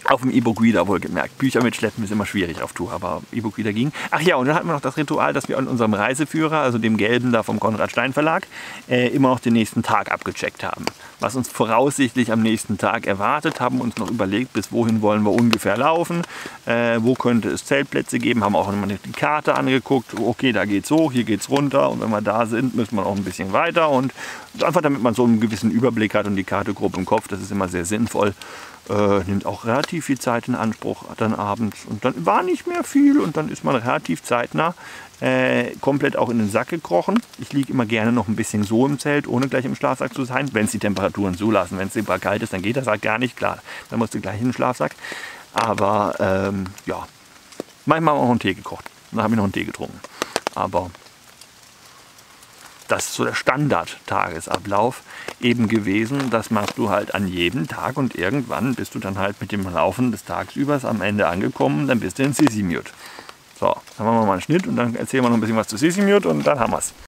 Auf dem Iboguida wohlgemerkt. Bücher mitschleppen ist immer schwierig auf Tour, aber Iboguida ging. Ach ja, und dann hatten wir noch das Ritual, dass wir an unserem Reiseführer, also dem gelben da vom Konrad Stein Verlag, äh, immer noch den nächsten Tag abgecheckt haben. Was uns voraussichtlich am nächsten Tag erwartet, haben uns noch überlegt, bis wohin wollen wir ungefähr laufen, äh, wo könnte es Zeltplätze geben, haben auch immer die Karte angeguckt, okay, da geht's hoch, hier geht's runter und wenn wir da sind, müssen wir auch ein bisschen weiter und einfach damit man so einen gewissen Überblick hat und die Karte grob im Kopf, das ist immer sehr sinnvoll. Äh, nimmt auch relativ viel Zeit in Anspruch dann abends und dann war nicht mehr viel und dann ist man relativ zeitnah äh, komplett auch in den Sack gekrochen. Ich liege immer gerne noch ein bisschen so im Zelt, ohne gleich im Schlafsack zu sein, wenn es die Temperaturen zulassen. Wenn es super kalt ist, dann geht das halt gar nicht, klar, dann musst du gleich in den Schlafsack. Aber ähm, ja, manchmal haben wir auch einen Tee gekocht, dann habe ich noch einen Tee getrunken. Aber das ist so der Standard-Tagesablauf eben gewesen. Das machst du halt an jedem Tag und irgendwann bist du dann halt mit dem Laufen des Tagsübers am Ende angekommen. Dann bist du in Sisimiut. So, dann machen wir mal einen Schnitt und dann erzählen wir noch ein bisschen was zu Sisimiut und dann haben wir es.